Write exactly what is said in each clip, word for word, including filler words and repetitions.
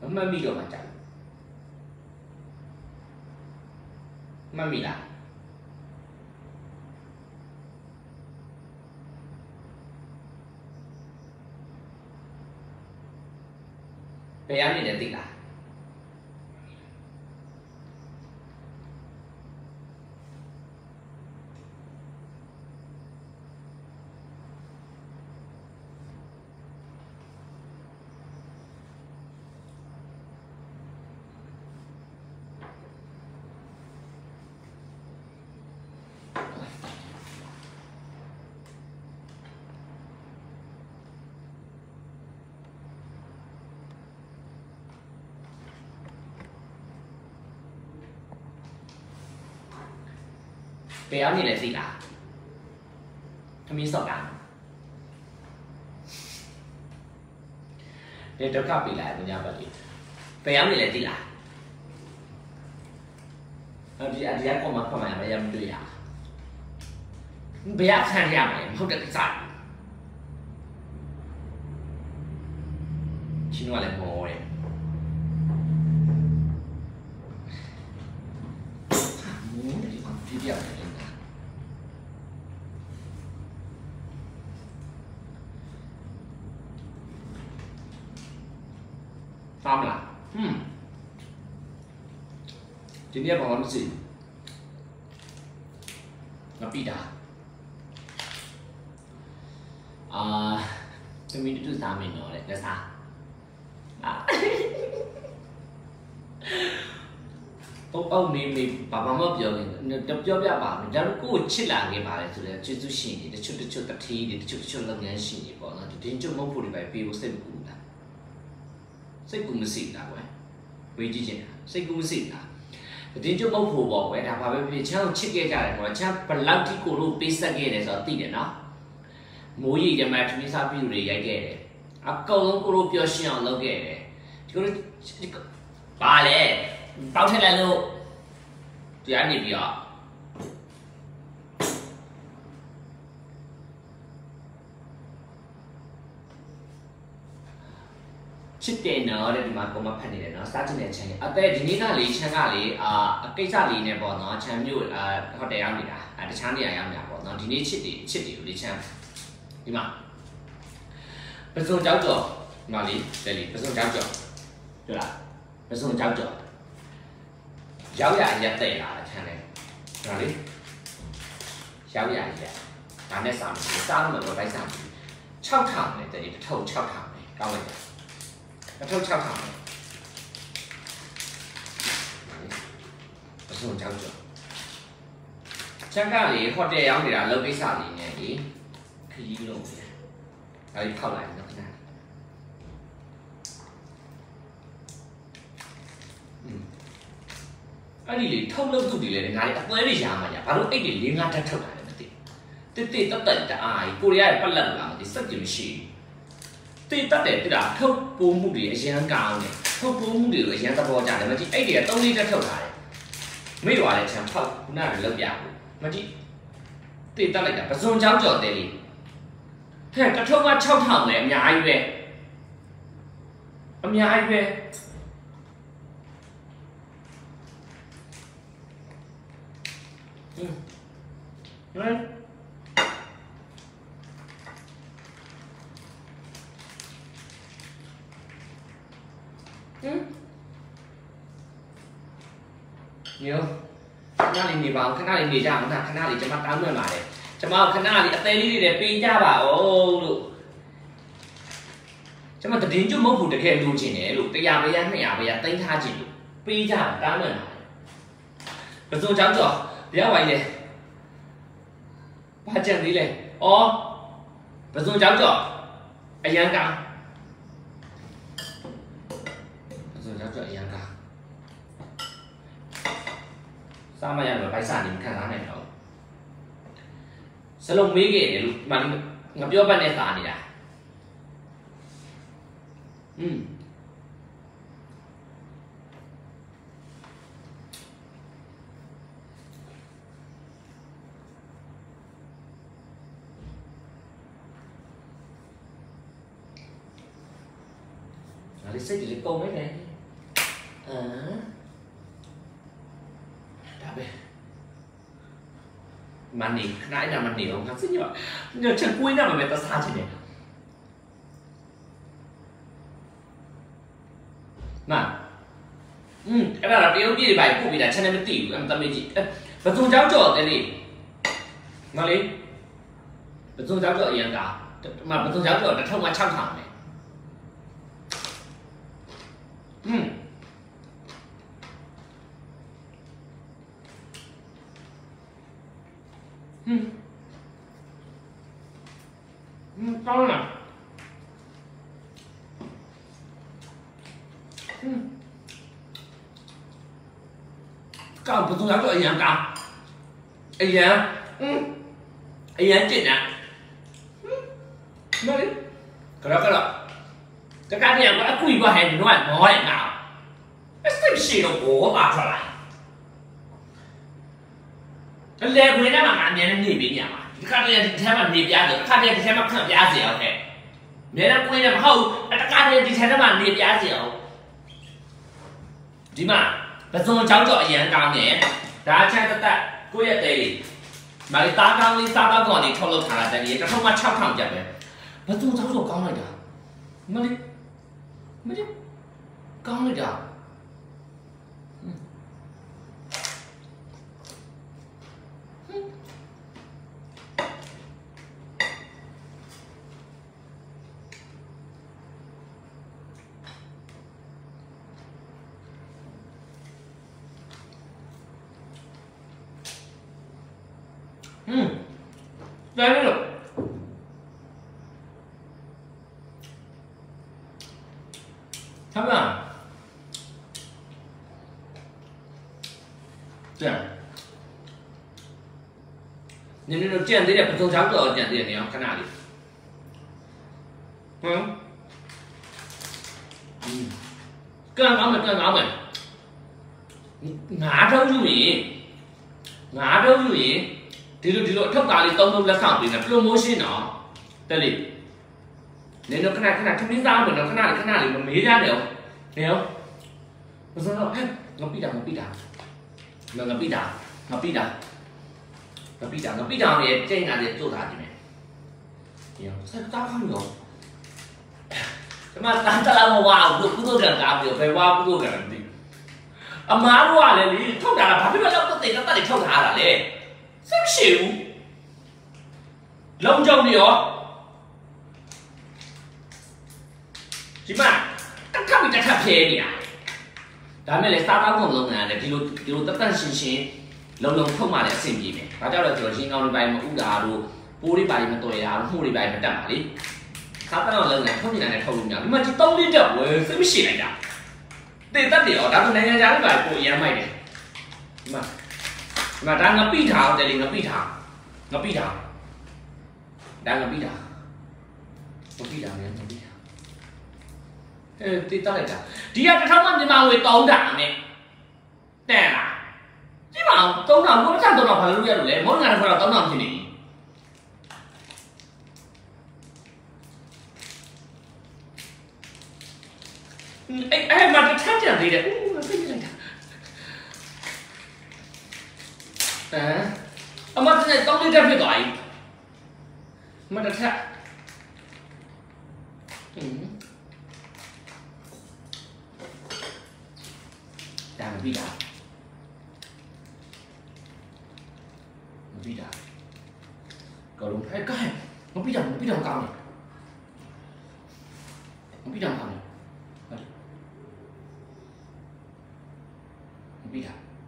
မှတ်မိတော့မှကြာမှတ်မိလားဘယ်အနေနဲ့သိလားဘယ်အောင်နေလဲသိလားသမီးစောက်တာဒီတော့ကပ်ပြီလားညပါလေဘယ်အောင်နေလဲသိလားအဲဒီအဒီကကောမဖမှန်မရမတွေ့ရဘယ်အခန်းရမလဲမဟုတ်တဲ့ကိစ္စချင်းဝလည်းမောတယ်မင်းဒီကောင်ပြပြတယ်သားမလားဟွန်းဒီနေ့ဘာမှမသိငါပြီးတာအာသမီးတို့စားမင်းတော့လေလက်စားအာပုတ်အောင်မေးမေးဘာမှမပြောဘူးတော့ပြောပြပါမယ်ဒါတော့ကိုကိုချစ်လာခဲ့ပါလေဆိုတော့ကျေးဇူးရှင်တွေတချို့တချို့တထေးတွေတချို့တချို့လုပ်ငန်းရှင်တွေပေါ့နော်ဒီတင်းကျုပ်မဟုတ်ဖို့တွေပဲပေးဖို့စိတ်မကူဘူးလားစိတ်ကူးမရှိတာကွယ်ဝေးကြည့်ချင်တာစိတ်ကူးမရှိတာဒီကျုပ်မဟုတ်ဖို့ပေါ့ကွယ်ဒါဘာပဲဖြစ်ချမ်းကိုချစ်ခဲ့ကြတယ်ကွာချမ်းဘလောက်ထိကိုလို့ပေးဆက်ခဲ့တယ်ဆိုတော့သိတယ်နော်မိုးရီရမထမင်းစားပြီးတွေရိုက်ခဲ့တယ်အကောင်လုံးကိုလို့ပျော်ရွှင်အောင်လုပ်ခဲ့တယ်ဒီကိုပါလေတောက်ထက်လိုက်လို့တရားနေပြီးတော့ချစ်တယ်နော်တဲ့ဒီမှာပုံမဖတ်နေတယ်နော်စားချင်တဲ့ချမ်းအသက်ဒီနေ့ကလေးချမ်းကလေးအာအကိစ္စလေးနဲ့ပေါ့နော်ချမ်းမျိုးအာဟိုတယ်ရောက်နေတာအဲတခြားနေရာရောက်နေတာပေါ့နော်ဒီနေ့ချစ်တယ်ချစ်တယ်လေးချမ်းဒီမှာပစုံကြောက်ကြော်ဒီမှာလေးတယ်လေးပစုံကြောက်ကြော်တွေ့လားပစုံကြောက်ကြော်ရောက်ရရက်တဲ့လာချမ်းလေဒီမှာလေးရောက်ရရက်ဒါနဲ့စားမယ်စားလို့တော့လိုက်စားမယ်၆ထောင်နဲ့တယ်လေးတစ်ထုပ်၆ထောင်ပဲကောင်းလိုက်တာအထုပ်၆ထောင်အစုံကြောက်ကြော်ချမ်းကလေးဟိုတယ်ရောက်နေတာလုပ်ကိစ္စလေးနဲ့ဒီခရီးလုံးပဲဒါလေးဖောက်လိုက်နော်ခဏအဲ့ဒီလေထုတ်လုပ်သူတွေလည်းငါလေးအသွဲတွေရှာမှညာဘာလို့အိတ်တွေလေးငါးတက်ထုတ်တာလဲမသိတစ်တစ်တက်တက်တအားကြီးကိုရီးယားရဲ့ပတ်လက်လာမသိစက်ကြမရှိတိတ်တက်တယ်တိတာထုတ်ပိုးမှုတွေအရန်ကောင်းတယ်ထုတ်ပိုးမှုတွေကိုအရန်သဘောကျတယ်မကြည့်အဲ့ဒီကသုံးလေးတက်ထုတ်ထားတယ်မိရွာလည်းချမ်းဖောက်ခုနကလောက်ပြဘူးမကြည့်တိတ်တက်လိုက်တာပစုံချောင်းကြော်တယ်လေဟဲ့တထုံးက၆ထောင်ပဲအများကြီးပဲအများကြီးပဲဟင်းဟမ်ဟမ်ညောခဏလေးနေပါဦးခဏလေးနေကြအောင်ခဏခဏလေးကျွန်မတောင်းပန်ပါတယ်ကျွန်မခဏလေးအသေးလေးတွေပေးကြပါဦးလို့ကျွန်မတည်င်းကျွတ်မဟုတ်ဘူးတကယ်လိုချင်တယ်လို့တရာပဲရနှစ်ရာပဲရသိမ်းထားခြင်းလို့ပေးကြတောင်းပန်ပါတယ်ပစုံချောင်းကျော်တရားဝိုင်းလေဘာကြံသေးလဲဩပစုံချောင်းကျော်အရန်ကောင်းအရန်ကစားမရတော့ဗိုက်စာနေခံစားနိုင်တော့စလုံးမေးခဲ့တယ်လို့မှငါပြောပတ်နဲ့စားနေတာอืมဒါလေးစိတ်တွေကုန်နေတယ်ဒါပဲမနေခဏအဲ့ဒါမနေတော့ငါစိတ်ညစ်ညချက်ကွေးနေမှာပဲတစားချင်တယ်နာอืมအဲ့ဒါတရုတ်ပြည်တွေပို့ပြီးတာ channel မသိဘူးအဲ့တမေးကြီးဘစုံเจ้าကြော်တယ်လေမလေးဘစုံเจ้าကြော်အရင်ကမဘစုံเจ้าကြော်တစ်ထုံမှ၆ထောင်ပဲอืมอืมอืมကောင်းလားอืมကောင်းဘယ်သူကတော့အရင်ကောင်းအရင်อืมအရင်ကျင့်တာမလေးကတော့ကတော့ကကတည်းကအကူကြီးပါဟဲ့နော်မောရဲငါအစ်စ်ရှိတော့ဘောပါထွက်လာအလဲခွေးနဲ့မှငါအမြဲတမ်းနေပြီးညမှာဒီကတည်းကဒီထဲမှာနေပြားတယ်အခါတည်းဒီထဲမှာခန့်ပြားစီအောင်တဲ့အမြဲတမ်းခွေးနဲ့မဟုတ်အတကားတည်းဒီထဲမှာနေပြားစီအောင်ဒီမှာဘစုံเจ้าကြော်အရင်ကောင်းတယ်ဒါအချက်တက်ကိုယ့်ရဲ့တဲလေးမလေးသားကောင်းလေးစားတော့ကောင်လေးထုတ်လုပ်ထားတာတည်းတစ်ထုံမှ၆ထောင်ကျပ်ပဲဘစုံเจ้าကြော်ကောင်းလိုက်တာမလေးမလေးကောင်းလိုက်တာอืมได้เลยลูกทำไม这样你那种见这点不正常都要见这点，你要看哪里？嗯，嗯，干啥没干啥没？牙周如意，牙周如意。ဒီလိုဒီလိုအထောက်သားလေးသုံးသုံးလက်ဆောင်ပေးနေ promotion နော်တက်လေနင်တို့ခဏခဏထမင်းစားမယ်နော်ခဏလေးခဏလေးမမေးကြနဲ့ရောနေရောမစတော့ဟဲ့ငါပိတာငါပိတာငါငါပိတာငါပိတာငါပိတာငါပိတာရဲ့ကျင်းရတယ်做တာဒီမယ်ရောဆက်တားခေါင်းရောဒီမှာတန်းတလာမဝါဘူးကုသိုလ်ကံကားပြီးဘယ်ဝါကုသိုလ်ကံမသိအမားတို့ကလည်းလေထုတ်တာဘာဖြစ်လို့တော့တိတ်တက်တက်ထုတ်ထားတာလဲစိတ်ရှိဘူးလုံးကြောင်နေရောဒီမှာတက်ခပ်ပြီးတက်ခပ်ဖဲနေတာဒါမဲ့လေစားတောင်းကုန်လုံးရတယ်ဒီလိုဒီလိုတက်တက်ရှင်းရှင်းလုံလုံထုတ်မှလည်းအဆင်ပြေမယ်ဒါကြောင့်လည်းကျွန်တော်ရှင်းကောင်းလေးပိုင်းမဥတာတို့ပိုးလေးပိုင်းမတော်ရတာမှုလေးပိုင်းမတက်ပါလေစားတောင်းလုံးနဲ့ထုတ်နေတာနဲ့ထုတ်လို့မရဒီမှာဒီသုံးလေးတက်ဝယ်စိတ်မရှိလိုက်တာတေတက်တယ်ရောဒါဆိုနိုင်ငံခြားလေးပိုင်းကိုအရမ်းမိုက်တယ်ဒီမှာငါဒါငါပိထားတယ်လေငါပိထားငါပိထားဒါငါပိထားငါပိထားမြန်ငါပိထားအဲတိတက်လိုက်တာဒီကတစ်ထောင်မှမြန်မာငွေသုံးတာနဲ့တဲ့လားဒီမှာသုံးတာဘုရားသုံးတာဘာလို့ရလို့လဲမောင်ငါကတော့သုံးတာဖြစ်နေပြီအဲ့အဲ့မှာတစ်ထပ်ကြံသေးတယ်ဦးငါသိလိုက်တာအမတဲ့တောင်းလေးတက်ဖြစ်သွားပြီမတစ်ထက်อืมဒါမပြီးတာမပြီးတာကောလုံးဖဲကိုင်းမပြီးတာမပြီးတာကောင်းတယ်မပြီးတာကောင်းတယ်ဟုတ်မပြီးတာ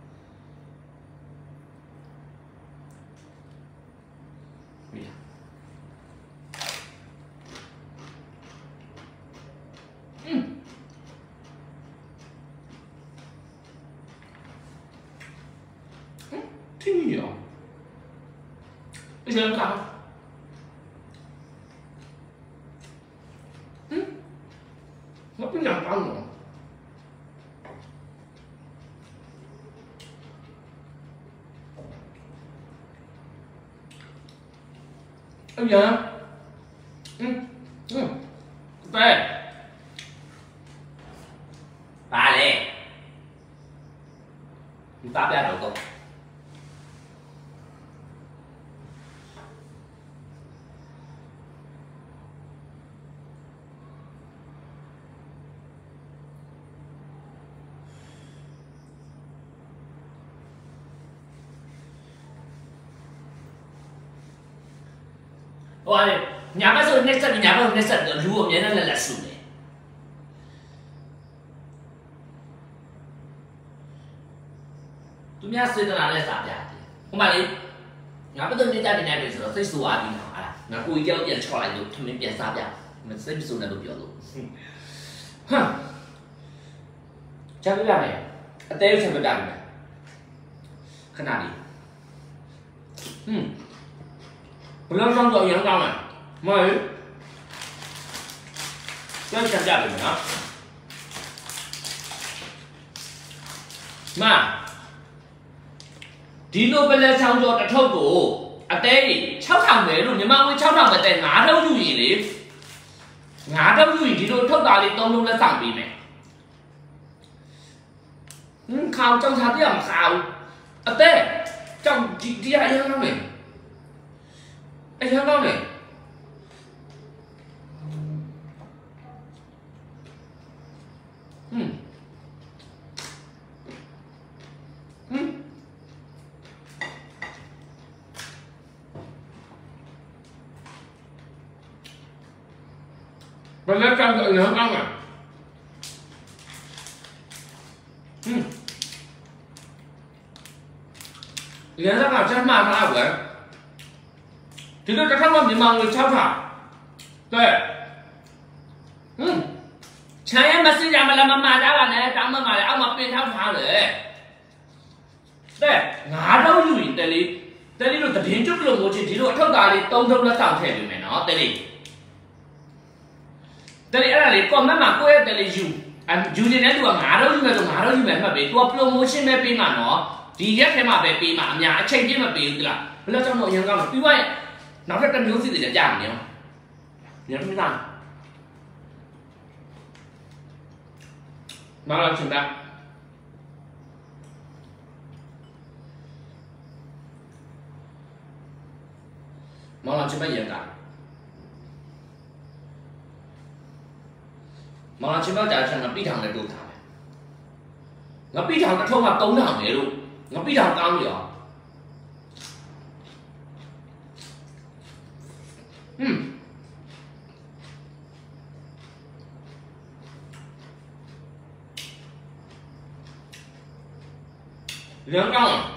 听你哦，你想干啥？嗯，我不想干了。哎呀，嗯嗯，对，爸嘞， 打边头个。哇！nhà bác rồi nên sân nhà bác nên sân ở ruộng nhé, nó là là sụp này. Tụi nhà xây ra là sao vậy? Không phải đi. Nhà bác rồi nên gia đình này bây giờ xây sụp à đi nào à? Nhà cô yêu tiền cho lại được, thì mình tiền sao vậy? Mình xây sụp là được nhiều rồi. Hả? Chắc cái này, anh teo xem cái đàn này. Cái nào đi? Hmm. Belum sampai yang kau mana? Mai. Jangan cakap apa mana. Ma. Dino bela sampai tak tahu ko. Ate, chau thang về luôn, nhưng mà với chau thang về tại ngã đâu như gì đấy. Ngã đâu như gì dino thâu đào đi tông luôn là sang bị mẹ. Khao trong sao thế mà khao. Ate, trong đi đi ai hơn không này? Anh thấy không này? Ừ. Ừ. Bây giờ trong tự nhớ không à? Ừ. Nhớ ra nào chắc mà sao vậy? Thì nóจะทำว่ามีมังเลยชอบถามแต่อืมใช่มาซื้อยามาแล้วมามาได้กันนะตามมามาแล้วเอามาเป็นชอบถามเลยแต่งาเราอยู่แต่ลิแต่ลิเราแต่เห็นจุดลงหัวจิตที่เราเท่าตาลิต้องทำแล้วสั่งเทปอยู่ไหมเนาะแต่ลิแต่ลิอะไรลิก่อนแม่มาก็ยังแต่ลิอยู่อันอยู่ในนั้นตัวงาเราอยู่ไหมตัวงาเราอยู่ไหมมาเป็นตัวโปรโมชั่นไม่เป็นมาเนาะดีแค่มาเป็นปีมาเนี่ยเช็คที่มาเป็นกันละแล้วเจ้าหน่อยยังก็พี่ว่าnó rất cần gì để giảm nhỉ? Nhớ không biết rằng bao lần chúng ta bao lần chúng ta diễn cả bao lần chúng ta trả cho nó biết thằng này đủ thằng nó biết thằng nó không mà tốn thằng này luôn nó biết thằng cao nhiều Hmm. Nhớ không?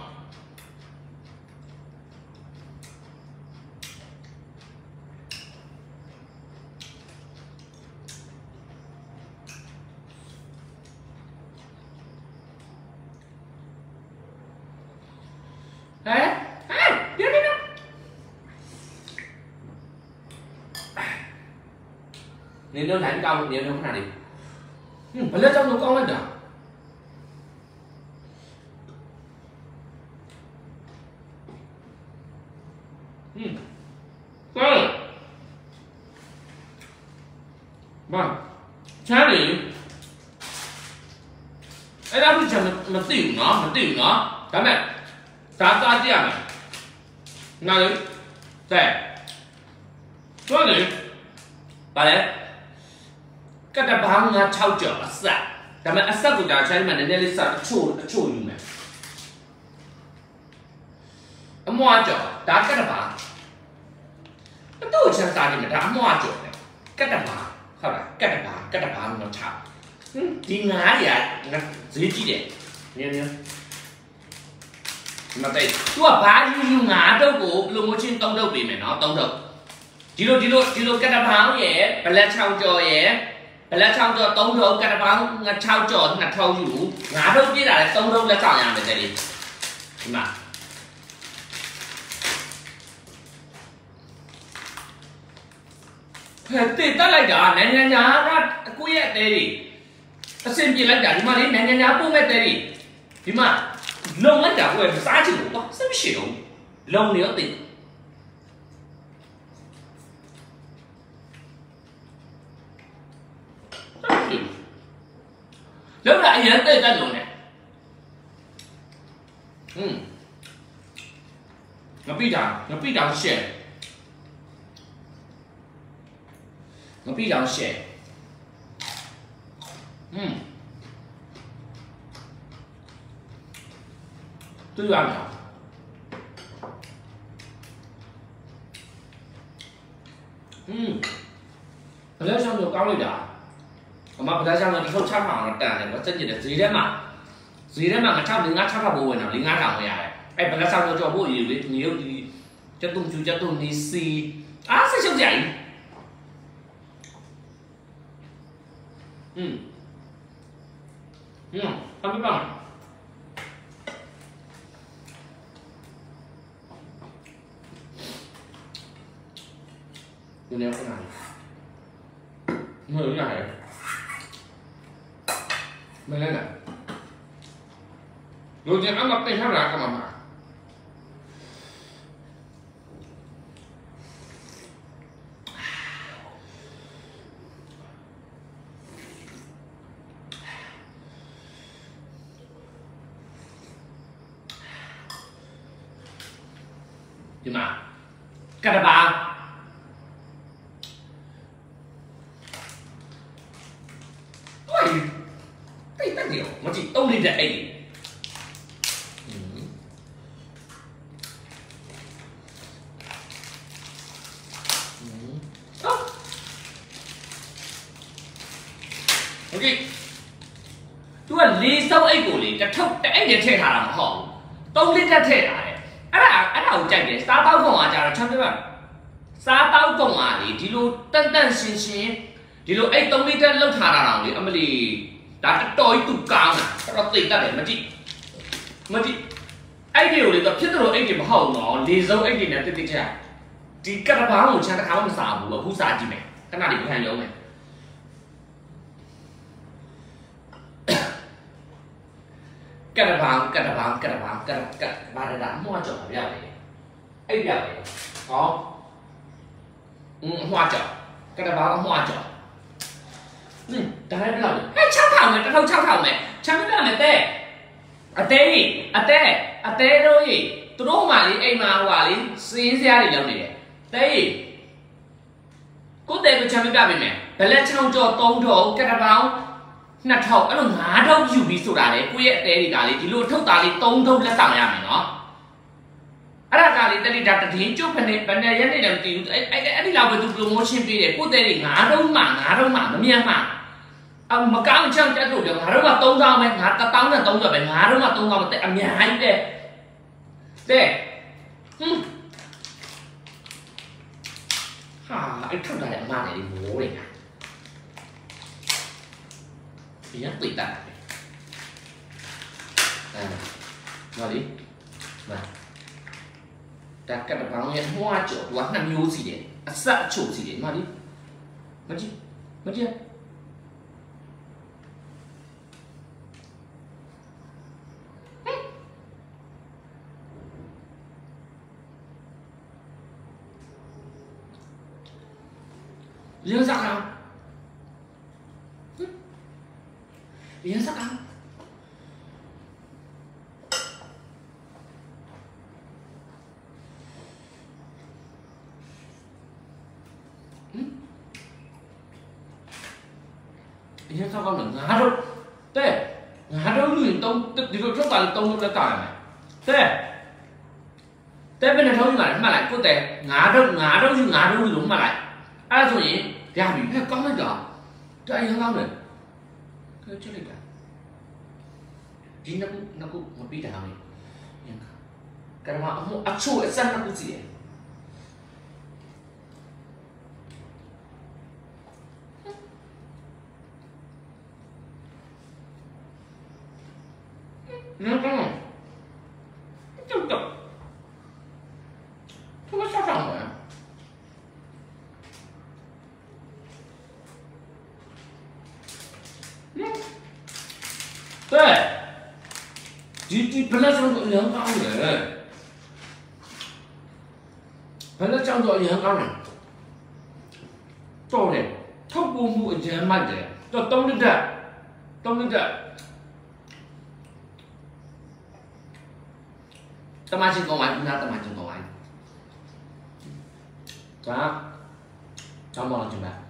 Đấy. Nếu nó đánh công, nếu nó không nào đi ừ, phải lấy trong nó con lên được ừ. Vâng vâng sao đi ấy đó bây giờ mà, mà tiểu nó, mà tiểu nó các mẹ ta ta chứ à nào đi để cho đi bà đấy cái đập hàng ngà chao chở asa,แต่มัน asa กูจะใช้มันในเรื่องสัตว์ชูชูอยู่ไหมอ่ะมัวจ่อด่าcái đập hàngมันตู้เชื่อใจนี่มันด่ามัวจ่อเนี่ยcái đập hàngเข้าใจcái đập hàng cái đập hàng nó chaoดีงาเนี่ยนะซื้อจีเด็ดเนี่ยเนี่ยมาแต่ตัวบ้าอยู่อยู่งาเจ้ากูลงมาชิ้นต้องเท่าปีไหมเนาะต้องเท่าจีโร่จีโร่จีโร่cái đập hàng vậyไปแล้วชาวจ่อvậyแล้วชาวจอตรงเท่ากันบ้างงานชาวจอหนักเท่าอยู่งาเท่าที่ไหนตรงเท่าแล้วสาวอย่างเป็นไงดีมาเฮ้ยติดตั้งไรจ้ะเนี่ยเนี่ยเนี่ยรัดกูแย่เตะดิเส้นจีนไรจ้ะที่มาดิเนี่ยเนี่ยเนี่ยปูไม่เตะดิที่มาลงแล้วจ้ะกูเองสายจิ๋วก็เส้นไม่เฉียวลงเหนียวติดแล้วอะไรอย่างเงี้ยเต้นกันหนูเนี่ย必长，我必长血，我必长血，嗯，都有啊，嗯，本来想做高一点，我妈不太想个头插上了，但我真的自己的嘛，自己的嘛，我插零啊插插不稳了，零啊上回来，哎，本来想个做不有的，你有你，这动就这动你是啊，是兄弟。嗯，嗯，还没办。有点困难。没有厉害。没来的。如今俺们背上来干嘛嘛？对吗？干得吧？对，对得了，我只兜你只 A。嗯。嗯。啊。OK。သူကလေးစောက်အိတ်ကိုလေတစ်ထုပ်တစ်အိတ်နဲ့ထည့်ထားတာမဟုတ်ဘူး။သုံးလတက်ထည့်ထားတယ်။အဲ့ဒါအဲ့ဒါကိုကြိုက်တယ်။စားတောက်ကောင်ကကြတော့ချမ်းပြပါစားတောက်ကောင်ကလေဒီလိုတန်တန်ရှင်းရှင်းဒီလိုအဲ့သုံးလတက်လောက်ထားတာတော့လေအမလီဒါတော်ကြီးသူကောင်းတာတော်သိတတ်တယ်မကြည့်မကြည့်အဲ့ဒီကိုလေတော့ဖြစ်တော့အိတ်တွေမဟုတ်တော့လေးစုံအိတ်တွေနဲ့တိတိကျဒီကတဘာကိုချမ်းတစ်ခါမှမစားဘူးအခုစားကြည့်မယ်ခဏလေးပြန်ရုံးမယ်ကတဘာကတဘာကတဘာကတကဘာရတာမှွားကြော်ပြရတယ်အိတ်ပြရတယ်ဟောอืมမှွားကြော်ကတဘာကမှွားကြော်อืมဒါလည်းဘယ်လောက်လဲဟဲ့၆ထောင်နဲ့တစ်ထုပ်၆ထောင်နဲ့ချမ်းပြမယ်တဲ့အသေးအသေးအသေးတို့ကြီးသူတို့မှလေအိမ်မှာဟိုပါလေစင်းစရာတွေလုပ်နေတယ်တဲ့ကိုတဲ့ကိုချမ်းပြပြပေးမယ်ဘလက်ချောင်းကြော်၃ထုပ်ကတဘာနှစ်ထုပ်အဲ့လို၅ထုပ်ယူပြီးဆိုတာလေကိုယ့်ရဲ့အသေးတွေကလေဒီလိုထုတ်တာလေး၃ထုပ်လက်ဆောင်ရမယ်နော်အဲ့ဒါကလေတတိတာတည်င်းကျုပ်ဖနေဘယ်နဲ့ရက်နေတယ်မသိဘူးအဲ့အဲ့အဲ့ဒီလောက်ပဲသူ promotion ပေးတယ်ကိုယ့်တဲ့တွေ၅ထုပ်မှ၅ထုပ်မှမမြန်မှအမကောင်းချောင်းတက်လို့ငါတို့က၃ထောင်ပဲငါတစ်တောင်းနဲ့၃ထောင်ပဲငါတို့က၃ထောင်ပဲအများကြီးတဲ့တဲ့ဟင်းဟာအဲ့ထုတ်တာလည်းအမှားတယ်ဒီမိုးတွေကဘယ်ရသိတာလဲအဲနော်လေมาဒါကတပေါင်းရဲ့မှွားကြော်သူကနှစ်မျိုးစီတယ်အဆက်အချို့စီတယ်နော်လေမကြည့်မကြည့်ရင်းစားကောင်ရင်းစားကောင်ရင်းစားကောင်ငါတို့တဲ့ငါတို့လူရင်တုံးဒီလိုထုတ်တာတုံးလို့လက်တာမယ်တဲ့တဲ့ဘယ်နဲ့ထုံးမှာမှတ်လိုက်ကိုတဲ့ငါတို့ငါတို့ယူငါတို့လူမှတ်လိုက်အဲ့ဒါဆိုရင်ရပြီဟဲ့ကောင်းလိုက်တာတိုင်ရအောင်လေကဲချက်လိုက်တာဒီနှစ်ခုနှစ်ခုမပြီးတာလေရင်းကရမအမှုအချို့အစနှစ်ခုစီတယ်နော်တော့တော့တော့သူကစားဆောင်တယ်对，ဒီဒီဘလက်ဆောင်တော့အရင်ကောင်းတယ်ဘလက်ဆောင်တော့အရင်ကောင်းတယ်တော်တယ်ထုတ်ပုံမှုအရင်မိုက်တယ်တော့သုံးလတက်သုံးလတက်တမချင်းကောင်းပါဘူးနားတမချင်းကောင်းပါဒါကျောင်းပေါင်းကျင်ပါ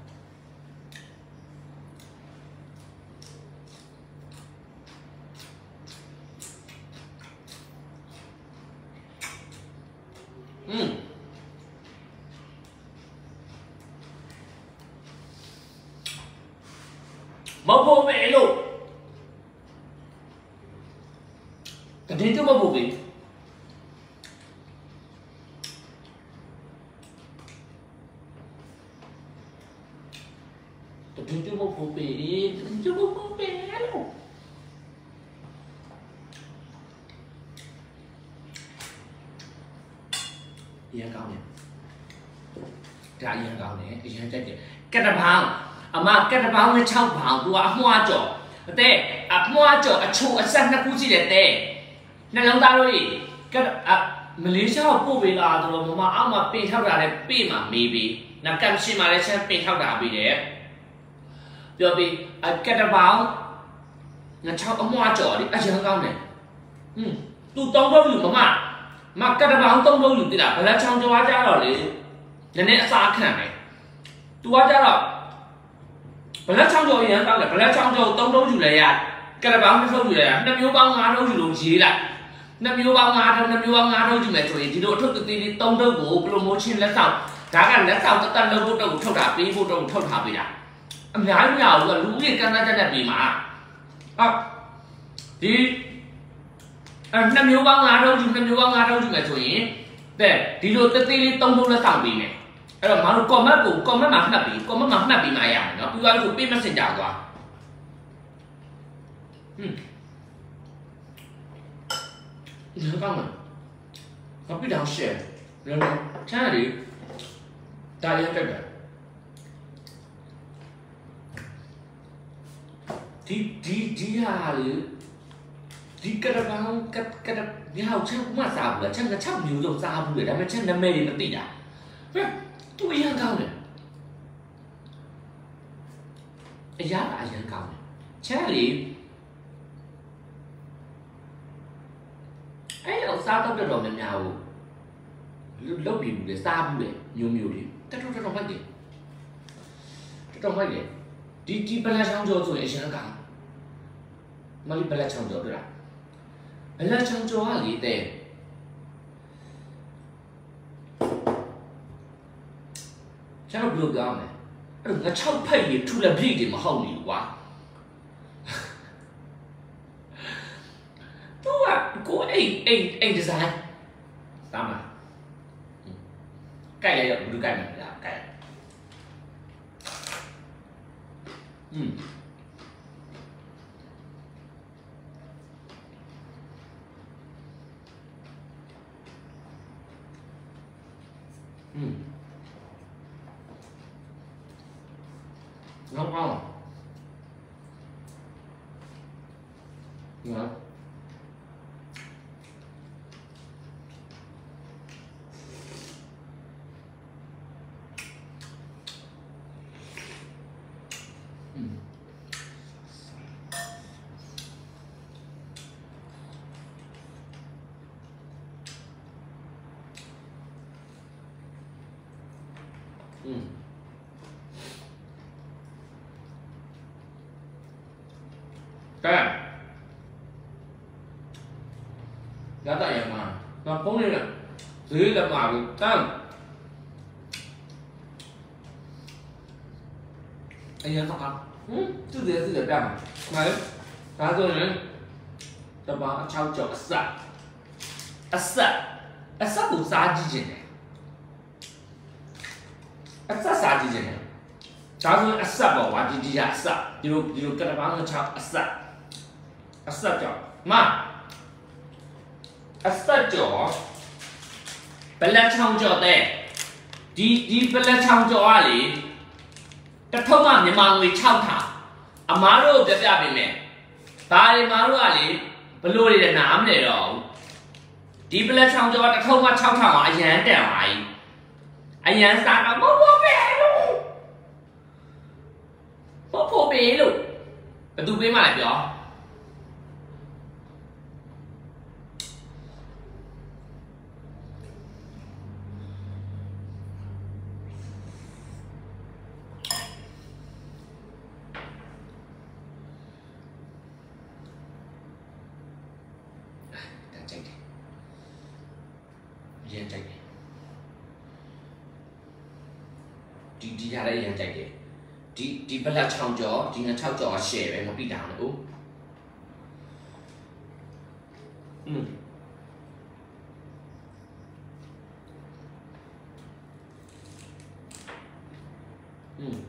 อืมမဖို့ပဲလို့တတိကျမဖို့ပဲတတိကျမဖို့ပဲတတိကျမဖို့ပဲလို့အရင်ကောင်းတယ်ဒါအရင်ကောင်းတယ်အရင်ကြိုက်တယ်ကတပေါင်းအမကတပေါင်းနဲ့၆ပေါင်း तू ကအမွှားကြော်အတဲ့အမွှားကြော်အချိုအဆက်နှစ်ခုရှိတယ်တဲ့နှလုံးသားတို့ကမလေးရှားကိုပို့ပေးလာတော့မမအောက်မှာပင်ထောက်တာလည်းပေးမှာမေးပြီးနကမ်ရှင်မှာလည်းချမ်းပင်ထောက်တာပေးတယ်ပြောပြီးကတပေါင်းငါ၆အမွှားကြော်လေအရင်ကောင်းတယ်ဟွန်း तू တောင်းတော့ယူမမမကတပေါင်းသုံးလုံးယူတိလားဘလက်ချောင်းကြော်ကြတော့လေနည်းနည်းအစားခံတယ် तू ကကြတော့ဘလက်ချောင်းကြော်ရန်ကောင်းတယ်ဘလက်ချောင်းကြော်သုံးလုံးယူလဲရကတပေါင်းတစ်ထုပ်ယူလဲရနှစ်မျိုးပေါင်း၅ထုပ်ယူလို့ရေးလိုက်နှစ်မျိုးပေါင်း၅ထုပ်နှစ်မျိုးပေါင်း၅ထုပ်ယူမယ်ဆိုရင်ဒီလိုအထုပ်တစ်သေးလေးသုံးထုပ်ကို promotion လက်ဆောင်ဒါကလက်ဆောင်တက်တက်လုပ်ဖို့တော့ထုတ်တာပေးဖို့တော့ထုတ်ထားပေးတာအများကြီးများဘူးကလူကြီးကန်းသားချက်နဲ့ပေးမှာဟာဒီအဲ့နှစ်မျိုးပေါင်း၅ထုပ်ယူနှစ်မျိုးပေါင်း၅ထုပ်ယူမယ်ဆိုရင်တဲ့ဒီလိုတစ်သေးလေးသုံးထုပ်လက်ဆောင်ပေးမယ်အဲ့တော့ငါတို့ comment ကို comment မှာမှတ်ပြီး comment မှာမှတ်ပြီးမှရမယ်နော်ပြီးသွားလို့ပေး messenger သွားဟွန်းဒီကောင်မဘာဖြစ်တော့ share လောလောချားရီတာရတက်တယ်ဒီဒီဒီဟာလေဒီကရပောင်းကကရဒီဟာချမ်းမစားဘူးလားချမ်းကချမ်းမျိုးစုံစားဘူးလေဒါပေမဲ့ချမ်းနာမည်တွေမသိတာဟဲ့သူအရင်ကောင်းတယ်အရာအရင်ကောင်းတယ်ချမ်းလေအဲ့တော့စားတော့တော်တော်များများဘူးလုတ်ပြီးဘူးလေစားဘူးလေမျိုးမျိုးတွေတော်တော်တော်မိုက်တယ်တော်တော်မိုက်တယ်ဒီဒီပလက်ချောင်းကျော်ဆိုရင်အရင်ကောင်းမလေးပလက်ချောင်းကျော်တွေ့လားပလက်ချောင်းကျော်ကလေတဲ့ကျွန်တော်ဘယ်လိုပြောမလဲအဲ့တော့ငါ၆ဖက်ကြီးထူလက်ပြည့်တယ်မဟုတ်ဘူးကွာသူကကိုအိတ်အိတ်အိတ်ဒီဇိုင်းသားမကြိုက်ရရဘူးကြိုက်မှာလားကြိုက်อืมอืมngon không? Ngon. Ừ. Ừ. Cái giá tại nhà mà nó không nên là dưới là mà được tăng anh nhớ không không chứ gì chứ để đằng đấy giá rồi đấy tập báo trao cho sạ sạ sạ cũng giá gì vậy này sạ giá gì vậy này giá rồi sạ bảo quá gì gì sạ điều điều cái báo nó trao sạအဆက်ကြောမအဆက်ကြောဘလက်ချောင်းကြောတဲ့ဒီဒီဘလက်ချောင်းကြောကလေတထုံးမှမြန်မာငွေ၆ထောင်အမားတို့ပြပြပေးမယ်ဒါတွေမားတို့ကလေဘလို့တွေနားမလဲတော့ဒီဘလက်ချောင်းကြောတထုံးမှ၆ထောင်ကအရန်တန်ပါကြီးအရန်စားတော့မဟုတ်ပဲလို့ဖို့ဖို့ပေးလို့ဘယ်သူပေးမှလဲပြောရင်ကြိုက်တယ်ဒီဒီဟာလည်းရင်ကြိုက်တယ်ဒီဒီဘလက်ချောင်းကြောဒီငါ၆ကြောရှယ်ပဲမပြီးတာလို့อืมอืม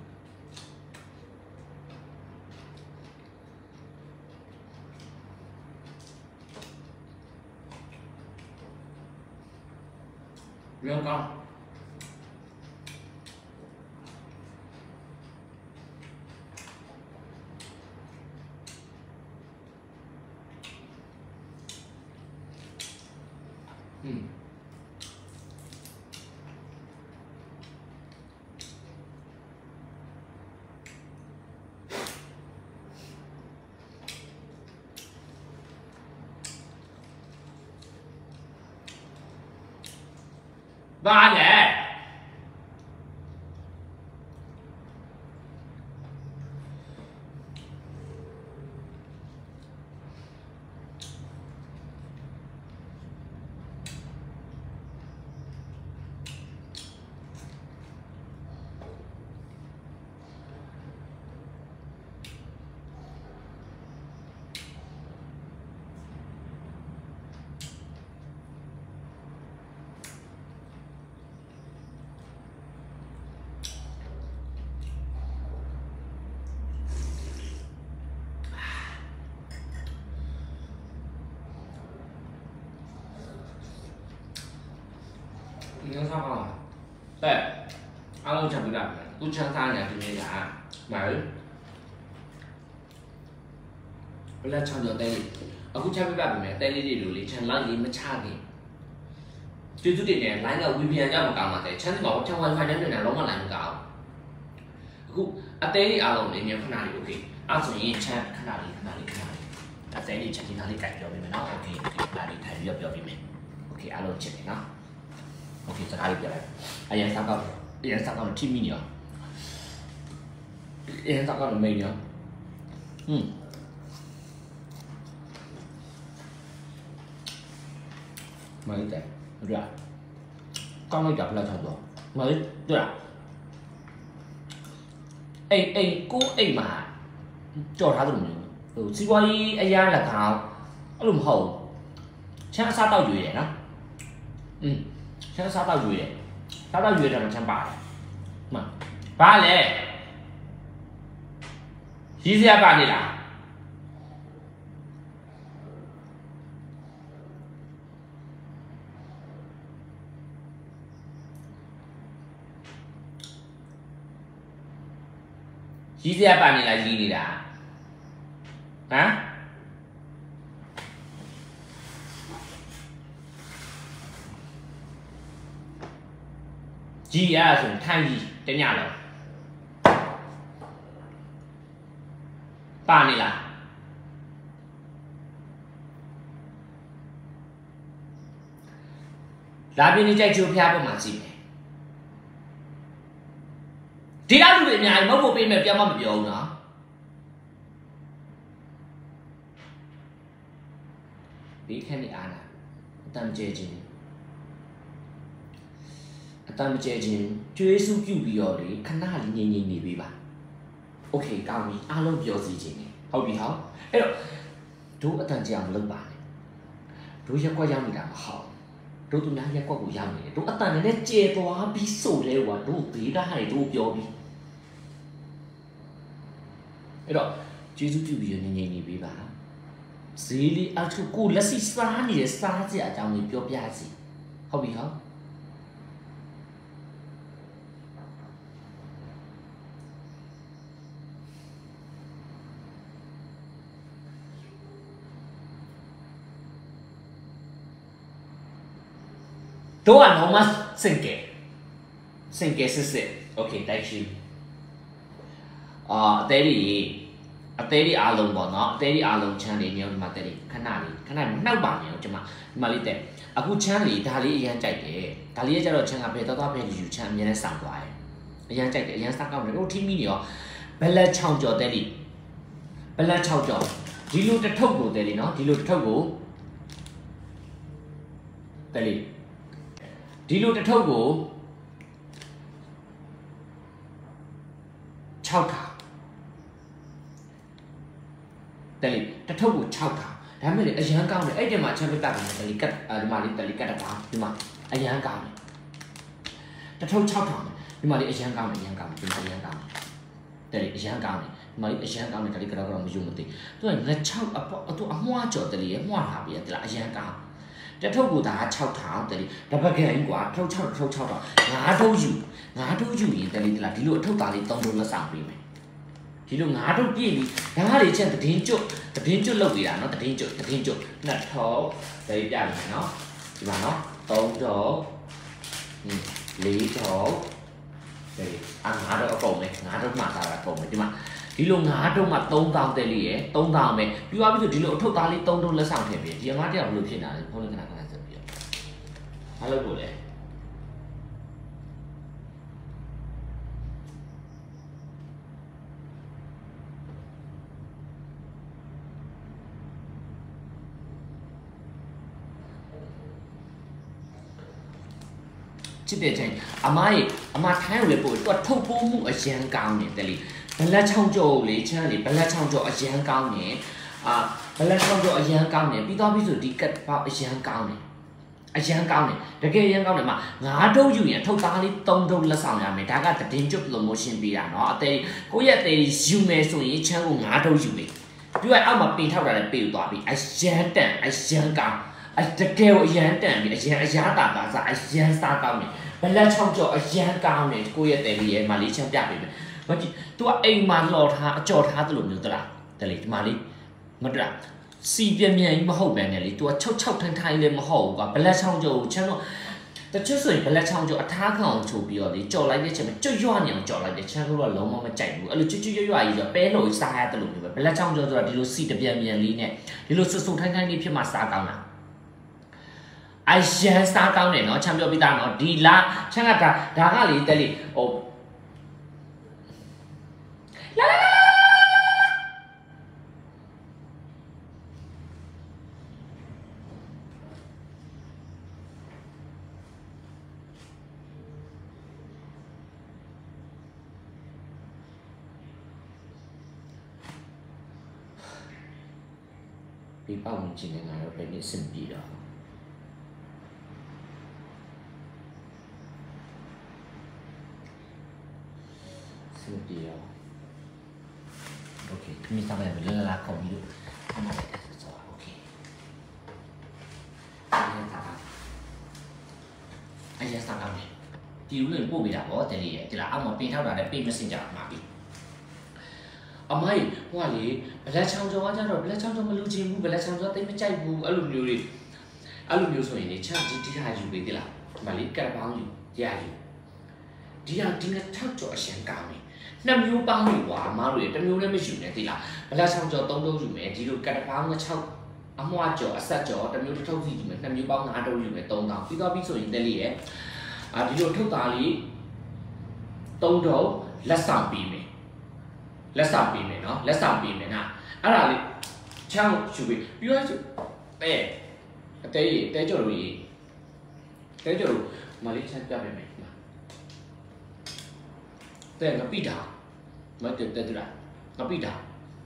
เรื่องก็อืมบ้านแหละnó sao không đây alo chào quý bạn tôi trang sang nhà tôi nghe cả mà bây giờ trong giờ đây ở cũng trang quý bạn mẹ đây đi đủ lý trang lái đi mới cha gì chứ chú điện này lái là vê pê en cho một cả mà để trang thì bảo trong wifi đến nơi nào nó mà lại một cả cũng ở đây đi alo để nhiều khả năng ok alo rồi trang khả năng đi khả năng đi khả năng đi ở đây đi trang thì nó đi cạnh cho mình nó ok ok là đi thay nhập cho mình ok alo check nó ok sẽ ra được rồi anh em sao con anh em sao con team mình nhỉ anh em sao con là mình nhỉ ừ mấy cái rồi con nó gặp là thật rồi mấy rồi anh anh cố anh mà cho ra được ừ chỉ qua anh em là thảo ở lùm hậu chắc sao tao gì vậy đó ừ chắc sao tao gì vậy sao tao gì là mình chăm bà mà bà lẽ gì ra bà đi là gì ra bà này là gì đi là hả gì à dùng than gì cái nhà rồi bà này là là bên đi chạy chưa phép mà gì thì đã được nhà nó một bên mẹ cho mà biểu nó bí khen đi ăn à tâm chế gì tâm chế gì chơi số kêu biểu đi khán giả đi nhìn nhìn đi bị bà ok cao đi ăn lâu biểu gì gì hậu bị hậu ấy rồi chú ở tầng giang lớn bà này chú sẽ qua giang đi làm hậu chú tụi nó sẽ qua của giang này chú ở tầng này chế to bí số đều và chú tí ra hay chú biểu bí ấy rồi chú số kêu biểu nhìn nhìn đi bà gì đi à chú cô là gì xa gì xa gì à chẳng mình biểu bia gì hậu bị hậu都按我们性格，性格是谁 ？OK， thank you。啊，第二，啊第二阿龍噃နော်，第二阿龍ချမ်းလေးမျိုးဒီမှာ第二ခဏလေးခဏနောက်ပါမျိုးကျွန်မဒီမှာလေးတဲ့အခုချမ်းလေးဒါလေးအရင်ကြိုက်တယ်ဒါလေးကကျတော့ချမ်းကဘယ်တော့တော့ပဲယူချမ်းအများနဲ့ဆောင်းသွားတယ်အရင်ကြိုက်တယ်အရင်စားကောင်းတယ်ဟိုထီမီနေရောဘလက်ချောင်းကြော်တဲ့လေးဘလက်ချောင်းကြော်ဒီလိုတစ်ထုပ်ကိုတဲ့လေးနော်ဒီလိုတစ်ထုပ်ကိုတဲ့လေးဒီလိုတစ်ထုပ်ကို၆ထောင်တယ်လီတစ်ထုပ်ကို၆ထောင်ဒါမဲ့လေအရန်ကောင်းတယ်အဲ့ဒီမှာချမ်းပြတ်တာတယ်လီကတ်ဒီမှာလေးတယ်လီကတ်တာပါဒီမှာအရန်ကောင်းတယ်တစ်ထုပ်၆ထောင်ဒီမှာလေးအရန်ကောင်းတယ်အရန်ကောင်းတယ်ဒီမှာအရန်ကောင်းတယ်တယ်လီအရန်ကောင်းတယ်ဒီမှာလေးအရန်ကောင်းတယ်တယ်လီကတော့ကတော့မယုံမသိသူကငါ၆အပေါ်သူအမွှားကြော်တယ်လီရဲ့မွှားလာပြီတယ်လားအရန်ကောင်းတထုပ်ကိုဒါ၆ထောင်တယ်လီတပတ်ကန်ကြီးကွာထုပ်၆ထုပ်၆ထောင်ငါးထုပ်ယူငါးထုပ်ယူရင်တယ်လီတလားဒီလိုအထုပ်သားလေး၃ထုပ်လက်ဆောင်ပေးမယ်ဒီလိုငါးထုပ်ပြည့်ပြီဓာတ်တွေချက်တည်င်းကျွတ်တည်င်းကျွတ်လုပ်နေတာနော်တည်င်းကျွတ်တည်င်းကျွတ်နှစ်ထုပ်တယ်လီပြပြီနော်ဒီမှာနော်၃ထုပ်၄ထုပ်တယ်လီအာငါးထုပ်အကုန်ပဲငါးထုပ်မှစားတာအကုန်ပဲဒီမှာဒီလိုငါးထုပ်မှ၃ထောင်တယ်လီရယ်၃ထောင်ပဲပြီးသွားပြီဆိုဒီလိုအထုပ်သားလေး၃ထုပ်လက်ဆောင်ထည့်ပြီဒီအမတရားဘယ်လိုဖြစ်နေတာလဲဘုန်းကြီးကခဏခဏဆက်ပြီးတော့အားလုပ်လို့လေချစ်တဲ့ချင်းအမရဲ့အမထိုင်းကိုလည်းပို့သူကထုတ်ပိုးမှုအရန်ကောင်းတယ်တယ်လီဘလက်ချောင်းကြောလေချမ်းလေဘလက်ချောင်းကြောအရန်ကောင်းတယ်အာဘလက်ချောင်းကြောအရန်ကောင်းတယ်ပြီးတော့ပြီးဆိုဒီကတ်ပေါက်အရန်ကောင်းတယ်အရန်ကောင်းတယ်တကယ်ရန်ကောင်းတယ်မှာငါးထုပ်ယူရင်အထုပ်သားလေး၃ထုပ်လက်ဆောင်ရမယ်ဒါကတည်င်းကျွတ် promotion ပေးတာเนาะအသေးကိုယ့်ရဲ့အသေးယူမယ်ဆိုရင်ချမ်းကိုငါးထုပ်ယူမယ်ပြီးတော့အောက်မှာပင်ထောက်တာလည်းပေးသွားပြီအရန်တန်အရန်ကောင်းအတကယ်ကိုအရန်တန်ပြီအရန်အရာတာပါစားအရန်စားကောင်းတယ်ဘလက်ချောင်းကြောအရန်ကောင်းတယ်ကိုယ့်ရဲ့တယ်လေးရဲ့မလေးချမ်းပြပေးမယ်မကြည့် तू ကအိမ်မှာလှော်ထားအကြော်ထားသလိုမျိုးတလားတယ်လေဒီမှာလေးမတလားစီပြင်းမြန်ကြီးမဟုတ်ပဲနဲ့လေ तू ကချုပ်ချုပ်ထိုင်ထိုင်လည်းမဟုတ်ဘူးကွာဘလက်ချောင်းကြောချမ်းတော့တချို့ဆိုရင်ဘလက်ချောင်းကြောအထားခံအောင်ချုပ်ပြီးတော့လေကြော်လိုက်တဲ့ချိန်မှာကျွတ်ရွနေအောင်ကြော်လိုက်တယ်ချမ်းကတော့လုံးဝမကြိုက်ဘူးအဲ့လိုကျွတ်ကျွတ်ရွရွကြီးဆိုပဲလို့စားရတယ်လို့မျိုးပဲဘလက်ချောင်းကြောဆိုတာဒီလိုစီတပြန်မြန်လေးနဲ့ဒီလိုဆူဆူထိုင်ထိုင်လေးဖြစ်မှစားကောင်းတာအရန်စားကောင်းတယ်နော်ချမ်းပြောပြီးသားနော်ဒီလာချမ်းကဒါဒါကလေတက်လေဟိုလာလာဒီပေါ့ဝင်ချင်နေတာတော့ဘယ်နည်းစင်ပြီးတော့ဒီရောโอเคมีทำอะไรไปเรื่องราวของมีดูทำอะไรกันต่อโอเคအရင်စားအရင်စားကောင်းတယ်ဒီလိုလည်းပို့ပေးတာပေါ့တယ်လေဒီလားအောက်မှာပင်ထောက်တာလည်းပေးမစင်ကြမှာပြီအမိုင်းဟိုကလေဘလက်ချောင်းကျော်ကကြတော့ဘလက်ချောင်းကျော်မလူချင်ဘူးဘလက်ချောင်းကျော်တိတ်မကြိုက်ဘူးအဲ့လိုမျိုးတွေအဲ့လိုမျိုးဆိုရင်လေချမ်းဒီဒီဟာယူပေးသလားဒီမှာလေကပ်ပေါင်းယူကြားယူဒီဟာဒီကထောက်ကျော်အရှင်ကောင်းတယ်နှစ်မျိုးပေါင်းပြီကွာအမားတို့တမျိုးလည်းမယူနဲ့သိလားဘလက်ချောင်းကျော်၃တုံးယူမယ်ဒီလိုကတ်ပေါင်းက၆အမွှားကျော်အဆက်ကျော်တမျိုးတစ်ထုပ်စီယူမယ်နှစ်မျိုးပေါင်း၅တုံးယူမယ်၃တောင်းပြီးတော့ပြီးဆိုရင်တက်လေးရဲ့အာဒီလိုထုတ်သားလေး၃တုံးလက်ဆောင်ပေးမယ်လက်ဆောင်ပေးမယ်နော်လက်ဆောင်ပေးမယ်နာအဲ့ဒါလေးချောင်းယူပြီးပြီးတော့အဲအတဲကြီးတဲကျော်လို့ကြီးတဲကျော်လို့မလေးချမ်းပြပေးမယ်တဲ့ငါပိတာမတက်တက်တူလားငါပိတာ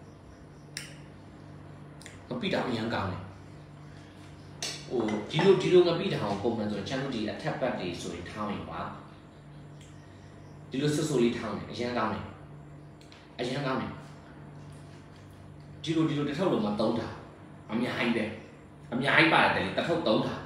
ငါပိတာအရင်ကောင်းတယ်ဟိုဒီလိုဒီလိုငါပိတာအောင်ပုံမှန်ဆိုရင်ချမ်းတို့ဒီအထက်ပတ်တွေဆိုရင်ထောင်းရင်ပါဒီလိုဆွဆွလေးထောင်းတယ်အရင်ကောင်းတယ်အရင်ကောင်းတယ်ဒီလိုဒီလိုတစ်ထုပ်လုံးမှာ၃တာအများကြီးပဲအများကြီးပါတယ်လေတစ်ထုပ်၃တာ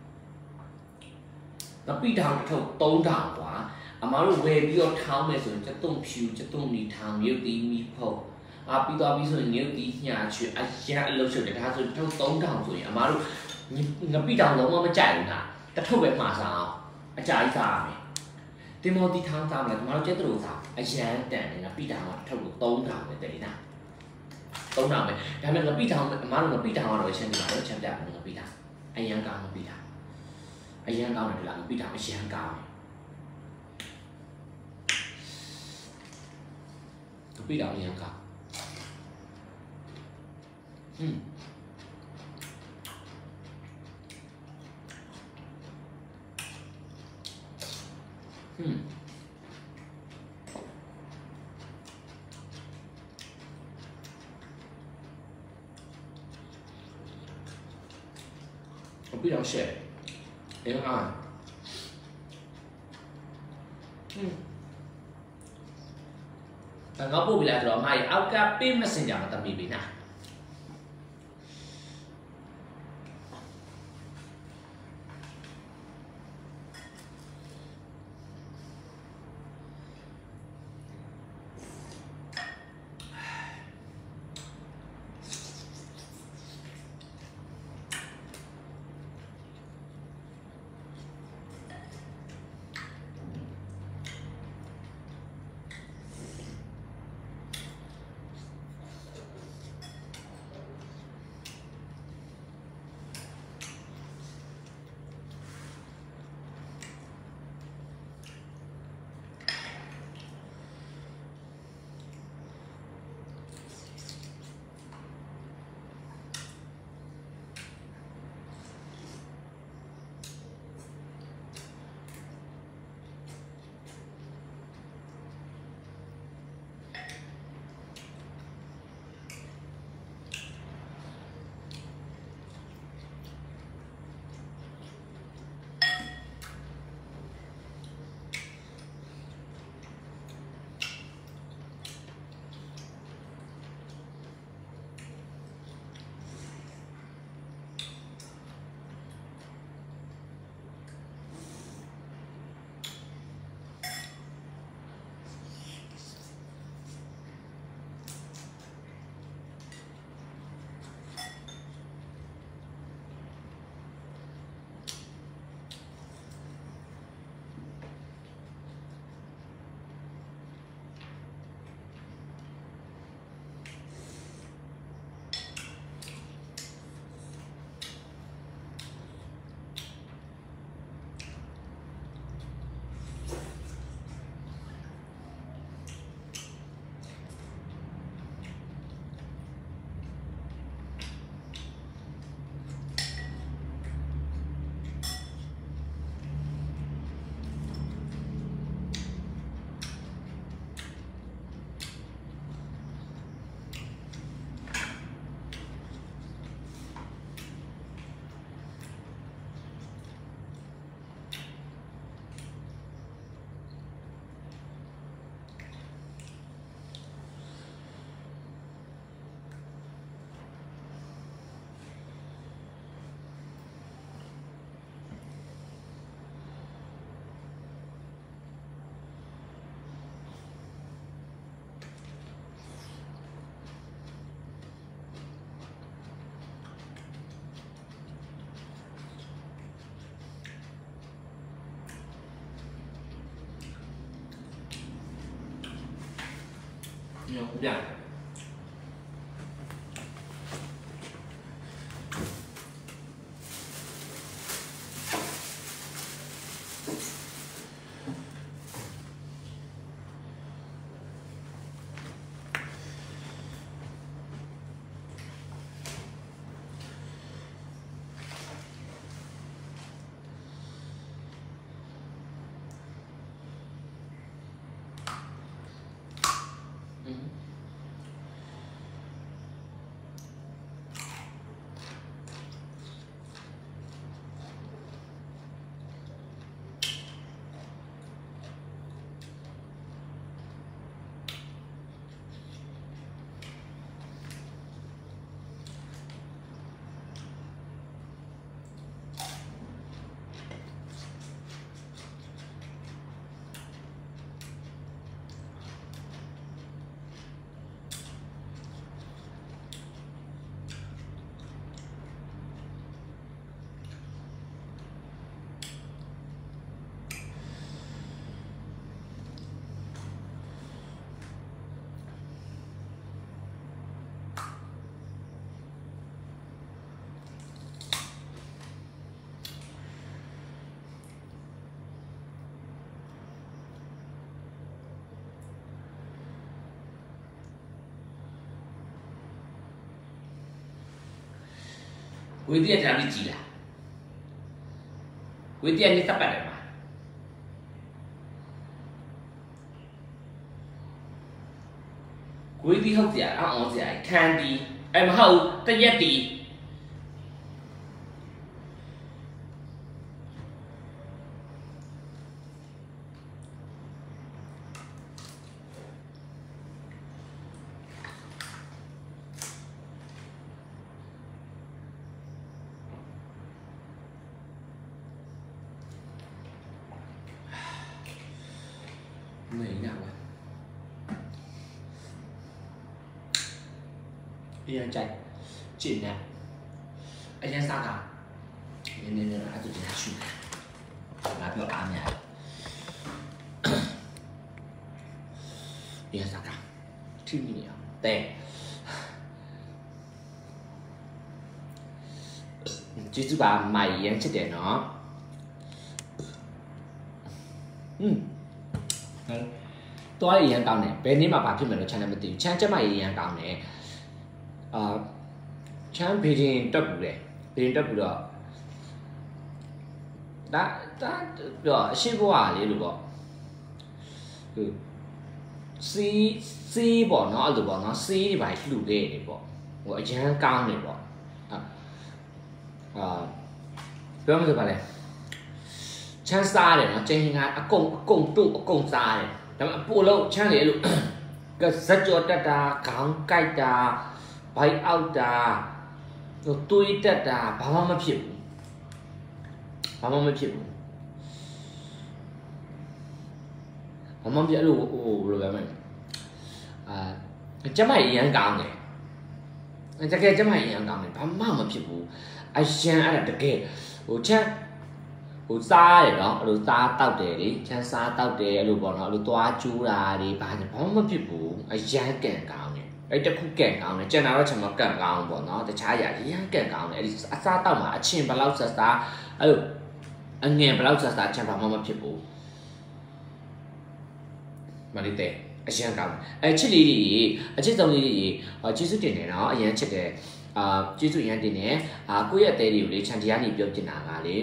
ငါပိတာတစ်ထုပ်၃တာကွာအမားတို့ဝယ်ပြီးတော့ထောင်းမယ်ဆိုရင်ကျက်တုံဖြူကျက်တုံနီထောင်မြုပ်တီးမီဖုတ်အာပြီးသွားပြီးဆိုရင်မြုပ်တီးညာချွေအရန်အလုပ်ရှုပ်တယ်ဒါဆိုတစ်ထုပ်၃ထောင်ဆိုရင်အမားတို့ငပိတောင်လုံးဝမကြိုက်ဘူးလားတစ်ထုပ်ပဲမှားစားအောင်အကြာကြီးစားရမယ်တင်မော်တီထောင်းစားမလားအမားတို့ကျက်တူစားအရန်တန်နေငပိတောင်ကတစ်ထုပ်ကို၃ထောင်ပဲတဲ့နာ၃ထောင်ပဲဒါပေမဲ့ငပိတောင်အမားတို့ငပိတောင်ကတော့အချင်းဒီမှာတော့ချမ်းပြတယ်ငပိတောင်အရန်ကောင်းငပိတောင်အရန်ကောင်းတယ်လားငပိတောင်အရန်ကောင်းပိတောင်ရံကอืม非常咸，很好。嗯，但我不比来着，买奥卡贝没生长的米比呐。嗯，这样。规啲係睇你知啦，规啲係你得白嚟嘛。规啲好食啊，我食，candy，誒唔好得一啲。 အရင်ကြိုက်ကျင့်နေအရင်စားတာနည်းနည်းနည်းအဲ့ဒါတင်ရှူငါပြောအားများအရင်စားတာထိမိနေအောင်တဲ့ကျေးဇူးပါမိုင်ရမ်းချစ်တယ်နော်อืมตัวเองကောင်းတယ်ဘယ်နေ့မှဘာဖြစ်မယ်လို့ channel မသိဘူး channel ကျမရေးရန်ကောင်းတယ်အာ channel ဘေးရင်တက်ဘူးလေဘေးရင်တက်ဘူးတော့ဒါဒါပြောအရှိဘဝလေးလို့ပေါ့ဟိုစီစီပေါ့နော်အဲ့လိုပေါ့နော်စီတွေပါလှူခဲ့တယ်ပေါ့ဟိုအရန်ကောင်းတယ်ပေါ့အာပြောမှဆိုပါလေ channel စားတယ်နော်ကျင်းကအကုန်အကုန်တို့အကုန်စားတယ်ဒါပေမဲ့ပို့လို့ချမ်းလေလို့ကစက်ကြောတက်တာခေါင်းကိုက်တာဘိုက်အောက်တာဟိုတွေးတက်တာဘာမှမဖြစ်ဘူးဘာမှမဖြစ်ဘူးဘာမှမဖြစ်လို့ဟိုဘယ်လိုပဲအာကျမရန်ကောင်းတယ်တကယ်ကျမရန်ကောင်းတယ်ဘာမှမဖြစ်ဘူးအရန်အဲ့ဒါတကယ်ဟိုချမ်းဟိုစားရနော်အဲ့လိုစားတောက်တယ်လေချမ်းစားတောက်တယ်အဲ့လိုပေါ့နော်အဲ့လိုသွားကျူးတာတွေဘာညာဘာမှမဖြစ်ဘူးအရန်ကန်ကောင်းတယ်အဲ့တခုကန်ကောင်းတယ်ကျန်တာတော့ကျွန်တော်ကန်ကောင်းပေါ့နော်တခြားရရန်ကန်ကောင်းတယ်အဲ့ဒီအစားတောက်မှာအချင်းဘလောက်ဆက်စားအဲ့လိုအငင်ဘလောက်ဆက်စားချမ်းဘာမှမဖြစ်ဘူးမလေးတဲ့အရန်ကောင်းအဲ့ချစ်လေးတွေအချစ်ဆုံးလေးတွေကျေးဇူးတင်တယ်နော်အရန်ချစ်တယ်အာကျေးဇူးအရန်တင်တယ်အာကိုယ့်ရဲ့အသေးတွေကိုလေချန်တရားနေပြောပြနေတာကလေ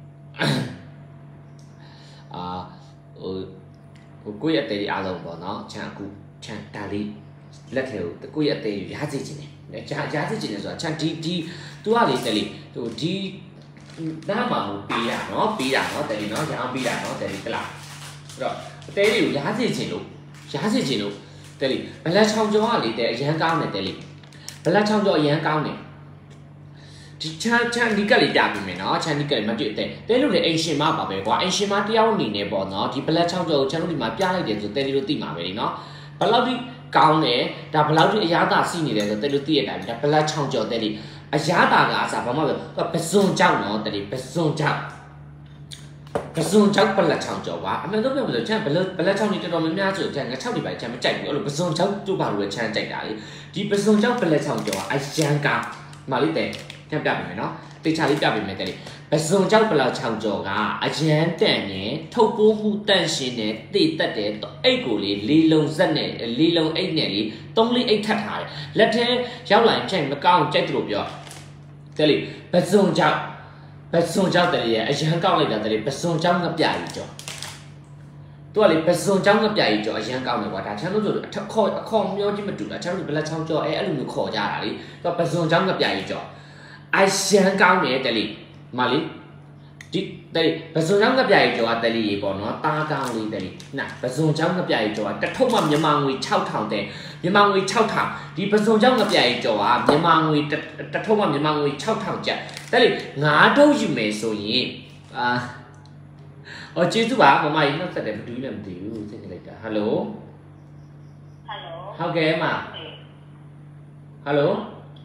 အာဟိုဟိုကိုယ့်ရဲ့အသေးတွေအားလုံးပေါ့နော်ချန်အခုချန်ဒါလေးလက်ထဲကိုကိုယ့်ရဲ့အသေးရစေချင်တယ်ကြာရစေချင်တယ်ဆိုတာချန်ဒီဒီသူကလေတယ်လေဟိုဒီနားမှာဟိုပေးရနော်ပေးရနော်တယ်လေနော်ရအောင်ပေးရနော်တယ်လေကလားအဲ့တော့အသေးတွေကိုရစေချင်လို့ရစေချင်လို့တယ်လေဘလက်ချောင်းကျော်ကလေတဲ့အရန်ကောင်းတယ်တယ်လေဘလက်ချောင်းကျော်အရန်ကောင်းတယ်ဒီချမ်းချမ်းဒီကလေးပြပြမယ်နော်ချမ်းဒီကလေးမတွေ့တဲ့တဲလို့လေအင်ရှင်မပါပဲကွာအင်ရှင်မတယောက်အနေနဲ့ပေါ့နော်ဒီဘလက်ချောင်းကျော်ကိုချမ်းတို့ဒီမှာပြလိုက်တယ်ဆိုတဲလေးတို့သိမှာပဲလေနော်ဘယ်လောက်ဒီကောင်းတယ်ဒါဘယ်လောက်ဒီအရာသာစီနေတယ်ဆိုတဲလို့သိရတဲ့အတိုင်းဒါဘလက်ချောင်းကျော်တဲလေးအရာသာကအစားဘာမှမပြောပစွန်ကြောက်နော်တဲလေးပစွန်ကြောက်ပစွန်ကြောက်ဘလက်ချောင်းကျော်ကွာအမှန်တော့ပြောလို့ချမ်းဘလက်ဘလက်ချောင်းကြီးတော်တော်များများဆိုချမ်းငါ၆ဒီပိုင်းချမ်းမကြိုက်ဘူးအဲ့လိုပစွန်ကြောက်တို့ပါလို့ချမ်းကြိုက်တာလေဒီပစွန်ကြောက်ဘလက်ချောင်းကျော်ကအရန်ကောင်းမလေးတဲ့ပြပြပြီမယ်နော်တေချာလေးပြပြီမယ်တဲ့လေပစုံကြောက်ဘလောက်ချောင်းကျော်ကအရန်တန်နေထုတ်ပိုးမှုတန့်ရှင်းနေတိတ်တက်တယ်အိတ်ကိုလေလေးလုံးဇက်နဲ့လေးလုံးအိတ်နဲ့လေသုံးလေးအိတ်ထပ်ထားတယ်လက်ထဲရောက်လာရင်ချိန်မကောင်းကြိုက်တယ်လို့ပြောတဲ့လေပစုံကြောက်ပစုံကြောက်တယ်ရဲ့အရန်ကောက်လိုက်တာတဲ့လေပစုံကြောက်ငပြကြီးကျော်သူကလေပစုံကြောက်ငပြကြီးကျော်အရန်ကောက်နေကွာဒါချမ်းလို့ဆိုအထက်ခေါ်အခေါ်မျိုးချင်းမတူတာချမ်းလို့ဘလက်ချောင်းကျော်အဲအဲ့လိုမျိုးခေါ်ကြတာလေသူကပစုံကြောက်ငပြကြီးကျော်အရန်ကောင်းတယ်တဲ့လေမလေးဒီတဲ့ပစုံချောင်းငပြရီကျော်ကတလီရေပေါ့နော်တားကောင်းလေးတဲ့လေနာပစုံချောင်းငပြရီကျော်ကတထုပ်မှမြန်မာငွေ၆ထောင်တဲ့မြန်မာငွေ၆ထောင်ဒီပစုံချောင်းငပြရီကျော်ကမြန်မာငွေတထုပ်မှမြန်မာငွေ၆ထောင်ကျပ်တဲ့လေငါးထုတ်ယူမယ်ဆိုရင်အာဟောကျေးဇူးပါမမကြီးနှုတ်ဆက်တယ်မတူလည်းမသိဘူးသိနေလိုက်တာဟယ်လိုဟယ်လိုဟုတ်ကဲ့မဟယ်လို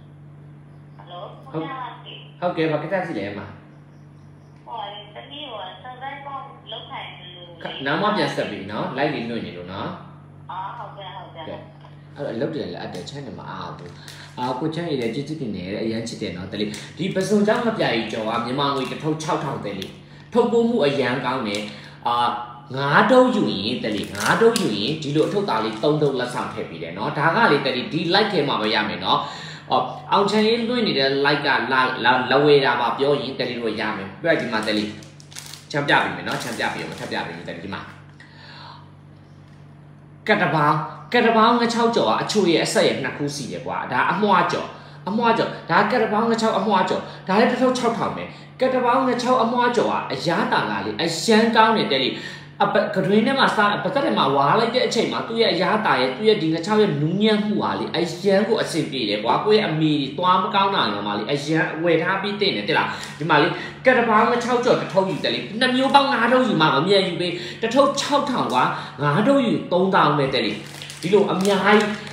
ဟုတ်ဟုတ်ကဲ့ဘာကိစ္စရှိလဲမဟိုတမီးဟိုစတဲ့ပေါ့လောက်ခိုင်းလို့နားမပြန်ဆက်ပြီနော်လိုက်နေလွင့်နေလို့နော်အာဟုတ်ကဲ့ဟုတ်ကဲ့အဲ့တော့လောက်တယ်လေအတက်ချမ်းနေမအားဘူးအာကိုချမ်းရည်ကျေးဇူးတင်တယ်အရန်ချစ်တယ်နော်တလေဒီပစုံကြောင့်မပြရီကျော်ကမြန်မာငွေတစ်ထုပ်၆ထောင်တယ်လေထုတ်ပိုးမှုအရန်ကောင်းတယ်အာငါးတုံးယူရင်တလေငါးတုံးယူရင်ဒီလိုအထုပ်သားလေး၃တုံးလက်ဆောင်ထည့်ပြီးတယ်နော်ဒါကလေတလေဒီ like ထဲမှာပဲရမယ်နော်အော်အောင်ချင်ရေးလွှင့်နေတဲ့ like ကလာလာဝေးတာပါပြောရင်တယ်လီတို့ရမယ်ပြဒီမှာတယ်လီချမ်းပြပြီမယ်နော်ချမ်းပြပြီမယ်ထပ်ပြပြီတယ်လီဒီမှာကတပေါင်းကတပေါင်းငါ၆ကျော်ကအချိုရဲ့အဆက်ရဲ့နှစ်ခုစီတယ်ကွာဒါအမွှားကျော်အမွှားကျော်ဒါကတပေါင်းငါ၆အမွှားကျော်ဒါလည်းတစ်ထုပ်၆ထောင်ပဲကတပေါင်းငါ၆အမွှားကျော်ကအရာတာကလေအရန်ကောင်းနေတယ်လီအပကတွင်းထဲမှာစားပသက်ထဲမှာဝါလိုက်တဲ့အချိန်မှာသူ့ရဲ့အရာတာရဲ့သူ့ရဲ့ဒီငါးချောင်းရဲ့နူးညံ့မှုဟာလေအရန်ကိုအဆင်ပြေတယ်ကွာကိုယ့်ရဲ့အမီသွားမကောင်းတာရောမှာလေအရန်ဝယ်ထားပြီးတင်တယ်တိလားဒီမှာလေကတပေါင်းငါ၆ကျော်တစ်ထုပ်ယူတယ်လေနှစ်မျိုးပေါင်း၅ထုပ်ယူမှာမမြတ်ယူပေးတစ်ထုပ်၆ထောင်ကွာ၅ထုပ်ယူ၃ထောင်ပဲတဲ့လေဒီလိုအများကြီး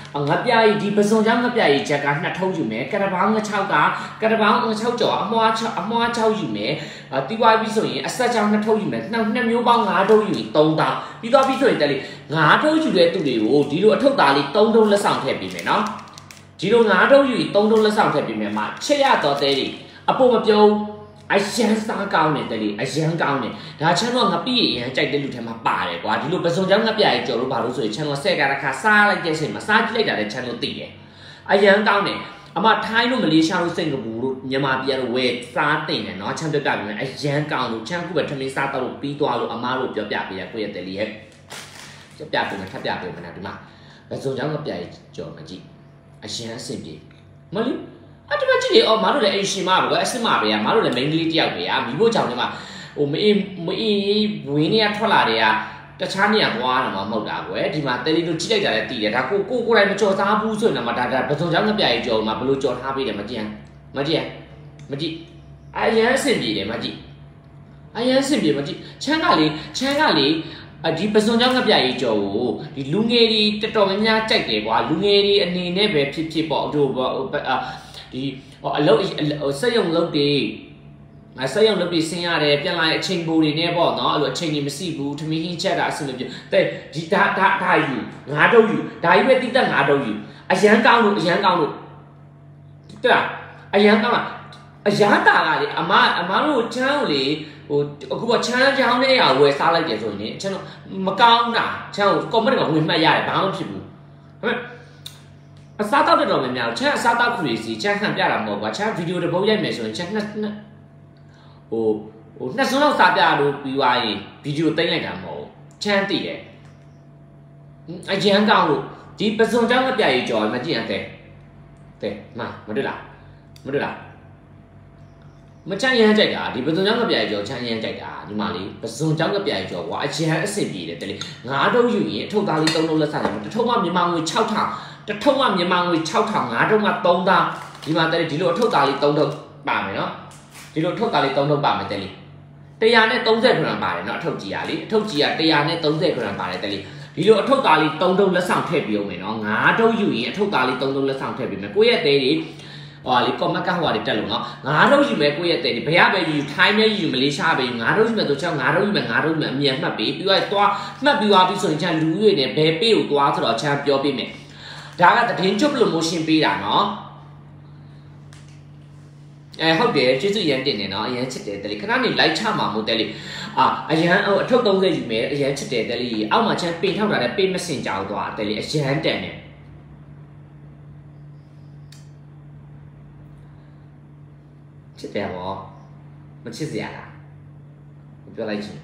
ငါပြားကြီးဒီပစုံချောင်းငါပြားကြီးချက်ကနှစ်ထုံးယူမယ်ကရပောင်းငါ၆ကကရပောင်းငါ၆ကျော်အမွှားအမွှား၆ယူမယ်တီးပွားပြီးဆိုရင်အဆက်ချောင်းနှစ်ထုံးယူမယ်နှစ်နှစ်မျိုးပေါင်း၅ထုံးယူရင်၃တောင်းပြီးတော့ပြီးဆိုရင်တက်လေ၅ထုံးယူတဲ့သူတွေကိုဒီလိုအထုပ်သားလေး၃ထုံးလက်ဆောင်ထည့်ပေးမယ်နော်ဒီလို၅ထုံးယူရင်၃ထုံးလက်ဆောင်ထည့်ပေးမယ်မှာချက်ရတော့တဲလေးအပေါ်မပြုံးအရန်စားကောင်းတယ်တလေအရန်ကောင်းတယ်ဒါချမ်းတော့ငပိရရန်ကြိုက်တဲ့လူထဲမှာပါတယ်ကွာဒီလိုပစုံချောင်းငပြကြီးကြော်လို့ဘာလို့ဆိုရင်ချမ်းတော့ဆက်ကရခါစားလိုက်တဲ့အချိန်မှာစားကြည့်လိုက်တာလည်းချမ်းတော့သိတယ်အရန်ကောင်းတယ်အမထိုင်းလို့မလေးရှားလို့စင်ကာပူလို့မြန်မာပြည်လို့ဝယ်စားတင်တယ်နော်ချမ်းပြပြပြီးအရန်ကောင်းလို့ချမ်းခုပဲထမင်းစားတော့လို့ပြီးသွားလို့အမားတို့ပြောပြပေးရကိုယ့်ရဲ့တယ်လီရဲ့ပြပြပေးမယ်ထပ်ပြပေးမယ်နော်ဒီမှာပစုံချောင်းငပြကြီးကြော်မကြည့်အရန်အဆင်ပြေမလေးအဲ့ဒီမှာကြည့်လေအော်မတို့လည်းအိမ်ရှင်မပဲကွာအစ်မပဲอ่ะမတို့လည်းမိန်းကလေးတယောက်ပဲอ่ะမိဖို့ကြောင့်လည်းမဟိုမအေးမအေးဝင်းနေရထွက်လာတဲ့ကတခြားနေရာသွားတာမှမဟုတ်တာကွယ်ဒီမှာတယ်လီတို့ကြည့်လိုက်တာလည်းတည်တယ်ဒါကိုကိုကိုယ်တိုင်မကြော်စားဘူးဆိုရင်တော့ဒါဒါပစုံချောင်းငပြကြီးကြော်မှာဘလို့ကြော်ထားပေးတယ်မကြည့်မကြည့်မကြည့်အရန်အဆင်ပြေတယ်မကြည့်အရန်အဆင်ပြေမကြည့်ချမ်းကလေချမ်းကလေဒီပစုံချောင်းငပြကြီးကြော်ကိုဒီလူငယ်တွေတော်တော်များများကြိုက်တယ်ကွာလူငယ်တွေအနေနဲ့ပဲဖြစ်ဖြစ်ပေါ့တို့ဒီအလုပ်စက်ရုံလုပ်တွေငါစက်ရုံလုပ်ပြီးဆင်းရတယ်ပြန်လာအချိန်ပိုတွေနဲ့ပေါ့နော်အဲ့လိုအချိန်ကြီးမရှိဘူးထမင်းဟင်းချက်တာအဆင်မပြေတဲ့ဒီဒါဒါဒါယူငါတော့ယူဒါကြီးပဲတိတက်ငါတော့ယူအရန်ကောင်းလို့အရန်ကောင်းလို့တဲ့လားအရန်ကောင်းလားအရန်တာကလေအမအမတို့ချမ်းကိုလေဟိုအခုကချမ်းချောင်းနဲ့ရဝယ်စားလိုက်တယ်ဆိုရင်ချမ်းတော့မကောင်းတာချမ်းကိုကွန်မန့်ကဝင်မှတ်ရတယ်ဘာမှမဖြစ်ဘူးဒါပေမဲ့အစားတောက်တဲ့တော်များများချမ်းအစားတောက်ခုတွေစီချမ်းဟန်ပြတာမဟုတ်ပါချမ်းဗီဒီယိုတစ်ပုတ်ရိုက်မယ်ဆိုရင်ချမ်းနှစ်နှစ်ဟိုဟိုနှစ်စုံလောက်စားပြလို့ပြီးသွားရင်ဗီဒီယိုသိမ်းလိုက်တာမဟုတ်ချမ်းတည်တယ်အကျန်းကောင်းလို့ဒီပစုံချောင်းငပြကြီးကြော်မကြည့်ရတဲ့တဲ့မမတွေ့လားမတွေ့လားမချမ်းရမ်းကြိုက်တာဒီပစုံချောင်းငပြကြီးကြော်ချမ်းရမ်းကြိုက်တာဒီမှာလေပစုံချောင်းငပြကြီးကြော်ကွာအကျန်းအဆင်ပြေတယ်တဲ့လေငါတော့ယူရင်အထုပ်သားလေးသုံးလုံးလက်စားတယ်တစ်ထုပ်မှမြန်မာငွေ၆ထောင်တထုံးကမြန်မာငွေ၆ထောင်ငါးထုံးက၃ထောင်ဒီမှာတဲ့ဒီလိုအထုပ်သားလေး၃ထုပ်ပါမယ်နော်ဒီလိုအထုပ်သားလေး၃ထုပ်ပါမယ်တဲ့လေ၁၃၀ဂရမ်ပါတယ်နော်အထုပ်ကြီးကလေအထုပ်ကြီးက၁၃၀ဂရမ်ပါတယ်တဲ့လေဒီလိုအထုပ်သားလေး၃ထုပ်လက်ဆောင်ထည့်ပြီးအောင်မယ်နော်ငါးထုပ်ယူရင်အထုပ်သားလေး၃ထုပ်လက်ဆောင်ထည့်ပြီးမယ်ကိုယ့်ရဲ့တဲတွေဟိုလေကွန်မန့်ကဟိုတွေတက်လို့နော်ငါးထုပ်ယူမယ်ကိုယ့်ရဲ့တဲတွေဘယ်ရပဲယူထိုင်းပဲယူမလေးရှားပဲယူငါးထုပ်ယူမယ်ဆိုချောင်းငါးထုပ်ယူမယ်ငါးထုပ်ယူမယ်အမြန်မှတ်ပြီးပြီးတော့သွားမှတ်ပြီးသွားပြီးဆိုရင်ချမ်းလူတွေနဲ့ဘယ်ပေးကိုသွားဆိုတော့ချမ်းပြောပြမယ်ဒါကတည်င်းချုပ် promotion ပေးတာနော်အဲဟုတ်တယ်ကျေးဇူးရမ်းတင်တယ်နော်အရန်ချစ်တယ်တယ်လေခဏနေ like ချမှာမို့တယ်လေအာအရန်ဟိုအထုပ်၃၀ယူမယ်အရန်ချစ်တယ်တယ်လေအောက်မှာချမ်းပင်ထောက်တာလည်းပေးမစင်ကြအောင်သွားတယ်လေအရန်တန်တယ်ချစ်တယ်ဗောမချစ်စရာလားပြောလိုက်ချင်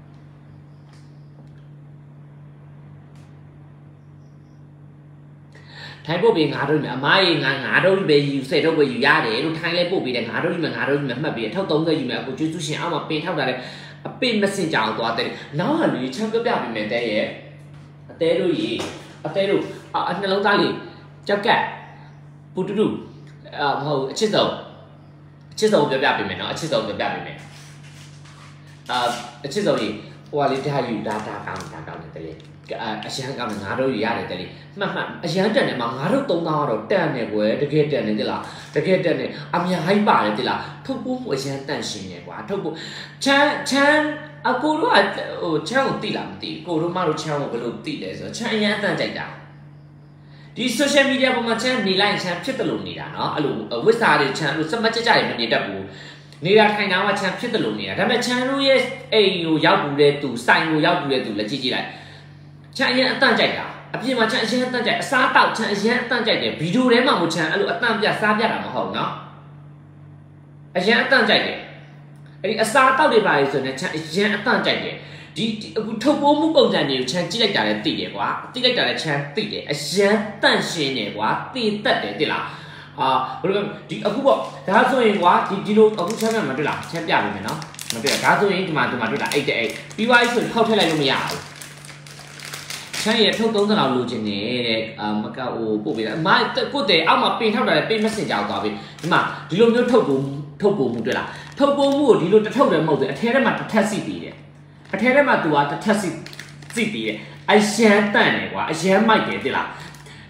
ထိုင်းပို့ပြီးငါတို့မြအမားကြီးငါငါတို့ပဲယူစိတ်တော့ပဲယူရတယ်လို့ထိုင်းလဲပို့ပြီးတယ်ငါတို့ယူမယ်ငါတို့ယူမယ်မှတ်ပြီးအထောက်၃၀ယူမယ်အခုကျွေးစုရှင်အောက်မှာပင်ထောက်တာလဲအပင်မစင်ကြအောင်သွားတယ်နောက်ကလူချမ်းပြပြပြီးမယ်တဲ့ရဲ့အသေးတို့ကြီးအသေးတို့အနှလုံးသားလေးကြောက်ကက်ပူတူတူအမဟုတ်အချစ်ဆုံးအချစ်ဆုံးပြပြပြီးမယ်နော်အချစ်ဆုံးပြပြပြီးမယ်အာအချစ်ဆုံးကြီးဟိုကလေးဒါယူဒါဒါကောင်းဒါကောင်းတယ်တဲ့လေအရန်ကောင်းငါတို့ရရတယ်တဲ့လေမှတ်မှတ်အရန်တန်တယ်မှာငါတို့သုံးသားကတော့တန်တယ်ကွယ်တကယ်တန်တယ်တိလားတကယ်တန်တယ်အများကြီးပါတယ်တိလားထုတ်ဖို့အရန်တန်ရှင်တယ်ကွာထုတ်ဖို့ချမ်းချမ်းအကိုတို့ကဟိုချမ်းကိုတိလားမသိကိုတို့မတို့ချမ်းကိုဘယ်လိုတိလဲဆိုတော့ချမ်းအရန်တန်ကြိုက်တာဒီ social media ပေါ်မှာချမ်းနေလိုက်ချမ်းဖြစ်တယ်လို့နေတာနော်အဲ့လိုဝစ်စာတွေချမ်းလို့စမတ်ကြကြတွေမနေတတ်ဘူးနေတာထိုင်တာကချမ်းဖြစ်တယ်လို့နေတာဒါပေမဲ့ချမ်းတို့ရဲ့အိမ်ကိုရောက်ဘူးတဲ့သူစိုင်ကိုရောက်ဘူးတဲ့သူလက်ကြည့်ကြည့်လိုက်ချမ်းအရင်အတန့်ကြိုက်တာအပြင်မှာချမ်းအရင်အတန့်ကြိုက်အစားတောက်ချမ်းအရင်အတန့်ကြိုက်တယ်ဗီဒီယိုထဲမှာမချမ်းအဲ့လိုအတန့်ပြစားပြတာမဟုတ်နော်အရင်အတန့်ကြိုက်တယ်အဲ့ဒီအစားတောက်တွေပါလေဆိုရင်ချမ်းအရင်အတန့်ကြိုက်တယ်ဒီအခုထုတ်ပိုးမှုပုံစံတွေကိုချမ်းကြည့်လိုက်တာလည်းသိတယ်ကွာသိလိုက်တာလည်းချမ်းသိတယ်အရင်တန့်ရှင်းတယ်ကွာသိတတ်တယ်သိလားအာဘယ်လိုဒီအခုပေါ့ဒါဆိုရင်ကွာဒီဒီလိုအခုချမ်းကမတွေ့လားချမ်းပြပေးမယ်နော်မတွေ့ဒါဆိုရင်ဒီမှာဒီမှာတွေ့လားအဲ့တဲ့အဲ့ပြီးသွားပြီဆိုရင်ဖောက်ထည့်လိုက်လို့မရဘူးချမ်းရထုတ်သုံးသလောက်လိုချင်နေတဲ့အာမကဟိုပို့ပေးတာအမကိုတဲ့အောက်မှာပင်ထောက်တာလည်းပင်မစင်ကြောက်သွားပြီဒီမှာဒီလိုမျိုးထုတ်ပုံထုတ်ပုံမှုတွေ့လားထုတ်ပုံမှုကိုဒီလိုတစ်ထုတ်တယ်မဟုတ်ဘူးအထဲထဲမှာတစ်ထက်စီပြီးတယ်အထဲထဲမှာသူကတစ်ထက်စီစီပြီးတယ်အရန်တန့်တယ်ကွာအရန်မိုက်တယ်တိလား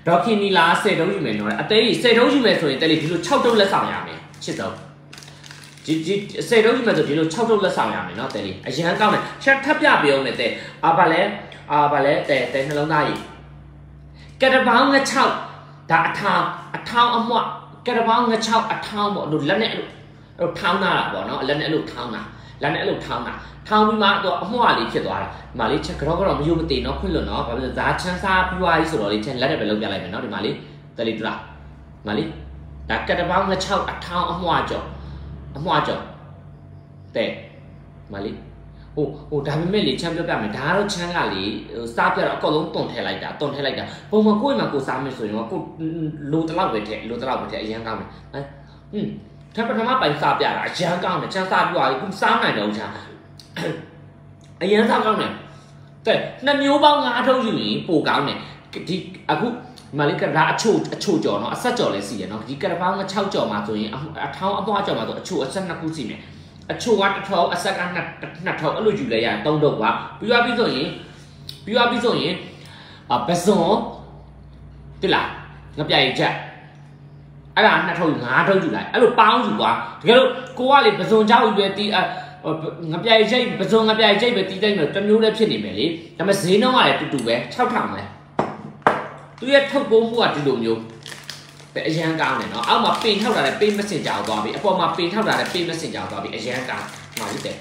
ဒေါခင်နီလာဆယ်တုံးယူမယ်နော်အသေးဆယ်တုံးယူမယ်ဆိုရင်တဲ့လေဒီလို၆တုံးလက်ဆောင်ရမယ်ချစ်တော့ဒီဒီဆယ်တုံးယူမယ်ဆိုဒီလို၆တုံးလက်ဆောင်ရမယ်နော်တဲ့လေအရန်ကောင်းတယ်ချက်ထပ်ပြပေးအောင်နဲ့တဲ့အာဘာလဲအာဘာလဲတဲ့တဲ့နှလုံးသားကြီးကတပေါင်းငါ၆ဒါအထောင်အထောင်အမွတ်ကတပေါင်းငါ၆အထောင်ပေါ့လို့လက်နဲ့အဲ့လိုထောင်းတာပေါ့နော်လက်နဲ့အဲ့လိုထောင်းတာလက်နဲ့အဲ့လိုထောင်းတာထောင်းပြီးမှတော့အမွှားလေးဖြစ်သွားတာဒီမှာလေးချက်ကြောကတော့မယုံမသိနော်ခွင့်လွတ်နော်ဘာလို့လဲဇာချန်းစားပြီးွားကြီးဆိုတော့လေးချက်လက်နဲ့ပဲလုံးပြလိုက်မယ်နော်ဒီမှာလေးတလေးတူလားဒီမှာလေးဒါကတပေါင်းငါ၆အထောင်အမွှားကြောအမွှားကြောတဲ့ဒီမှာလေးဟိုဟိုဒါပေမဲ့လေချမ်းပြောပြမယ်ဒါကတော့ချမ်းကလေစားပြတော့အကောလုံးတွန်ထဲလိုက်တာတွန်ထဲလိုက်တာပုံမှန်ကိုယ့်မှာကိုစားမယ်ဆိုရင်ကိုလိုတလောက်ပဲထဲလိုတလောက်ပဲထဲအရန်ကောင်းတယ်ဟမ်อืมထပ်ပထမပိုင်စားပြတာအရန်ကောင်းတယ်ချမ်းစားပြီးွားကြီးစားနိုင်တော့ချမ်းအရန်စားကောင်းတယ်တဲ့နှစ်မျိုးပေါင်း၅ထုပ်ယူရင်ပိုကောင်းတယ်ဒီအခုမလေးကဒါအချို့အချို့ကြော်နော်အဆက်ကြော်လည်းစီရနော်ဒီကရပေါင်းက၆ကြော်မှာဆိုရင်အထောင်းအပွားကြော်မှာဆိုအချို့အဆက်နှစ်ခုစီမယ်အချို့ကတစ်ထောင်အဆက်ကနှစ်နှစ်ထောင်အဲ့လိုယူလဲရသုံးတော့ကွာပြီးသွားပြီးဆိုရင်ပြီးသွားပြီးဆိုရင်အပစုံတိလားငပြိုင်ချက်အဲ့ဒါနှစ်ထောင်၅ထောင်ယူလိုက်အဲ့လိုပေါင်းယူကွာတကယ်လို့ကိုကလေပစုံချောက်ယူပဲတီးငပြိုင်ချိတ်ပစုံငပြိုင်ချိတ်ပဲတီးတိုင်းတော့တစ်မျိုးလည်းဖြစ်နေမယ်လေဒါပေမဲ့ဈေးနှုန်းကလည်းတူတူပဲ၆ထောင်ပဲသူရဲ့ထုတ်ပိုးမှုကဒီလိုမျိုးအရန်ကောင်းတယ်နော်အောက်မှာပင်ထောက်တာလည်းပင်မစင်ကြောင်သွားပြီအပေါ်မှာပင်ထောက်တာလည်းပင်မစင်ကြောင်သွားပြီအရန်ကောင်းမှာဟုတ်တယ်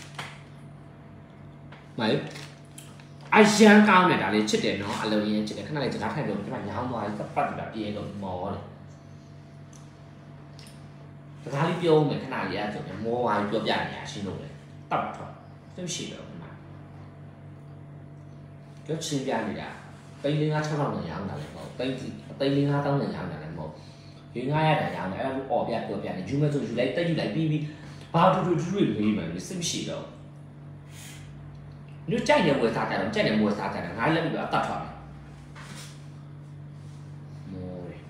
မိုင်အရန်ကောင်းတယ်ဒါလေးချစ်တယ်နော်အလုံးရင်းချစ်တယ်ခဏလေးစကားထိုင်လို့ဒီမှာညောင်းသွားပြီးပတ်ပြီးတာပြေးလို့မောတယ်စကားလေးပြောမယ်ခဏလေးအဲ့ဆိုမောသွားပြီးပြောပြနေရရှင်းလို့လေတပ်ပါတော့သိရှိတော့ဒီမှာပြောရှင်းပြနေတာတိန်းလေးငါး၆ထောင်နဲ့ရောင်းတာလည်းမဟုတ်တိန်းတိန်းလေးငါးတောင်းနဲ့ရောင်းတာလည်းမဟုတ်ရင်းငါးရတာရောင်းတယ်အဲ့ဒါကိုអော်ပြပြောပြနေယူမဲ့ဆိုယူလိုက်တက်ယူလိုက်ပြီးပြီးဘာတူတူတူတွေမေးမှလည်းစိတ်မရှိတော့လူကြိုက်နေဝယ်စားကြတယ်ကြိုက်နေဝယ်စားကြတယ်ငါလည်းပြီးတော့အတတ်ထွက်တယ်မိုးရ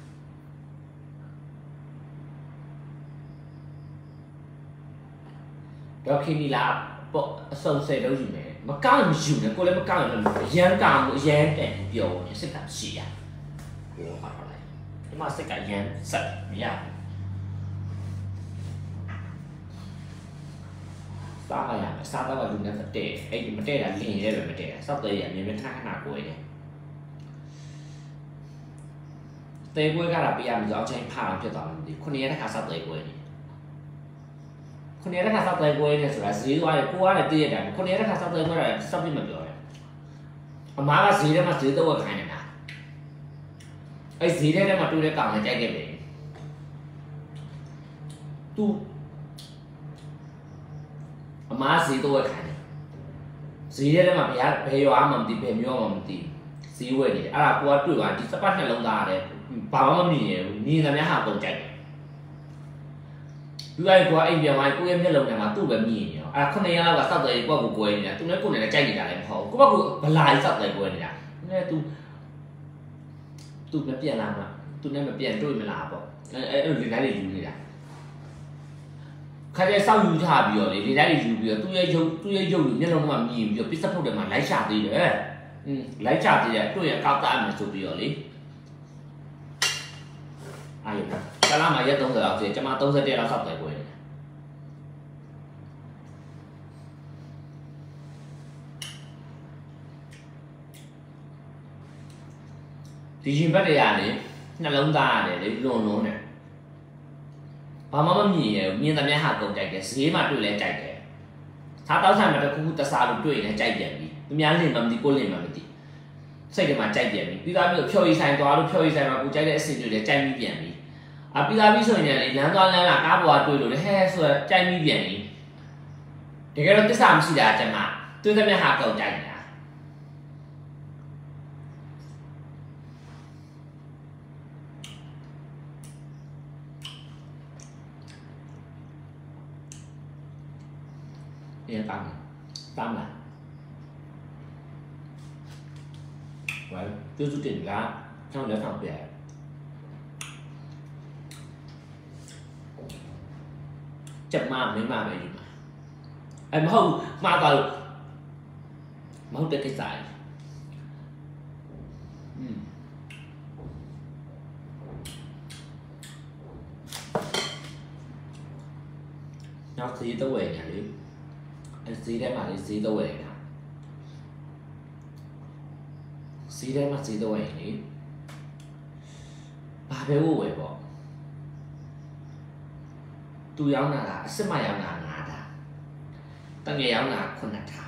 တော့ခင်ဒီလာပေါ့အစုံဆယ်လုံးယူမယ်မကောင်းမယူနဲ့ကိုလည်းမကောင်းရင်ရမ်းကောင်းရမ်းတယ်ပြောနေစိတ်ကရှိရကိုဟာလိုက်ဒီမှာစိတ်ကရမ်းဆက်မရစားရမယ်စားတော့လူနဲ့တဲ့အဲ့ဒီမတဲ့တာလင်းရဲပဲမတဲ့စောက်တဲ့ရမြင်မြင်ခဏခဏကိုရတယ်တဲကွဲကလာပြရမယ်ဆိုအချိန်ဖာအောင်ဖြစ်သွားတယ်ဒီခုနှစ်ရက်တစ်ခါစောက်တဲ့ကွဲနေခုနှစ်ရက်တစ်ခါစောက်တဲ့ကွဲနေဆိုတာဈေးသွားတယ်ကိုကလည်းတည့်ရတယ်ခုနှစ်ရက်တစ်ခါစောက်တဲ့ကွဲတာစောက်ပြမပြောတယ်အမားကဈေးထဲမှာဈေးတော့ခိုင်းနေတာအဲ့ဈေးထဲထဲမှာတူတဲ့ကောင်လည်းကြိုက်ခဲ့တယ်သူအမားဈေးတော့ခိုင်းတယ်ဈေးထဲထဲမှာဘယ်ဘယ်ရွာမှမသိဘယ်မျိုးမှမသိဈေးဝယ်နေတယ်အဲ့ဒါကိုကတွေ့သွားဒီစပတ်နှလုံးသားရတယ်ဘာမှမမြင်ရဘူးမြင်တယ်များဟာပုံကြိုက်တယ်ပြီးလိုက်ကွာအိမ်ပြန်သွားကိုယ့်ရဲ့မျက်လုံးထဲမှာသူ့ပဲမြင်နေရောအဲ့ဒါခုနှစ်ရက်လောက်ကစောက်တယ်ကိုယ့်ကိုကိုယ်နေတာသူလည်းကိုယ်နဲ့ကြိုက်နေတာလည်းမဟုတ်ဘူးကိုယ့်ဘက်ကဘလာကြီးစောက်တယ်ကိုယ်နေတာနဲသူသူမပြန်လာမှာသူနဲ့မပြန်တွေ့မလားပေါ့အဲ့အဲ့ဒီတိုင်းလေးယူနေတာခါကျစောက်ယူထားပြီးတော့လေဒီတိုင်းလေးယူပြီးတော့သူ့ရဲ့ရုပ်သူ့ရဲ့ရုပ်မျက်လုံးထဲမှာမြင်ပြီးတော့ပစ္စထုတ်တယ်မှာလိုက်ချသေးတယ်อืมလိုက်ချသေးတယ်တွေ့ရကောက်တတ်မယ်ဆိုပြီးတော့လေအားရကလာမှာရက်သုံးဆယ်လောက်ကျကျွန်မသုံးဆယ်တက်လောက်စောက်တယ်ကိုယ်ဒီရင်ဘက်တွေကနေနှလုံးသားရတယ်လေလွန်လွန်းတယ်ဘာမှမမြင်ရဘူးမြင်သမျှဟာကုန်ကြိုက်တယ်ဈေးမှာတွေ့လဲကြိုက်တယ်စားတောက်ဆိုင်မှာတခုခုတစားလို့တွေ့ရင်ကြိုက်ပြန်ပြီသူများလင်မှမသိကိုလင်မှမသိစိတ်ထဲမှာကြိုက်ပြန်ပြီပြီးသားပြီးတော့ဖြော်ရည်ဆိုင်သွားလို့ဖြော်ရည်ဆိုင်မှာကိုကြိုက်တဲ့အဆင်တွေလည်းကြိုက်ပြီးပြန်ပြီအပြီးသားပြီးဆိုရင်လည်းလမ်းသွားလမ်းလာကားပေါ်ကတွေ့လို့လေဟဲဆိုတော့ကြိုက်ပြီးပြန်ပြီတကယ်တော့တစ္ဆာမရှိတာကျွန်မတွေ့သမျှဟာကုန်ကြိုက်နေတာyên tâm tâm là vậy tôi xuất trình ra xong để học về chậm mà mới mà vậy mà em không mà từ mà không được cái giải နောက်ဈေးတော့ဝယ်နေလေအဲဈေးထဲမှာလေဈေးတော့ဝယ်နေတာဈေးထဲမှာဈေးတော့ဝယ်နေဘာပဲဝယ်ပေါ့သူရောင်းတာကအစ်စ်မရောင်းတာငါးတာတငယ်ရောင်းတာခုနှစ်တာ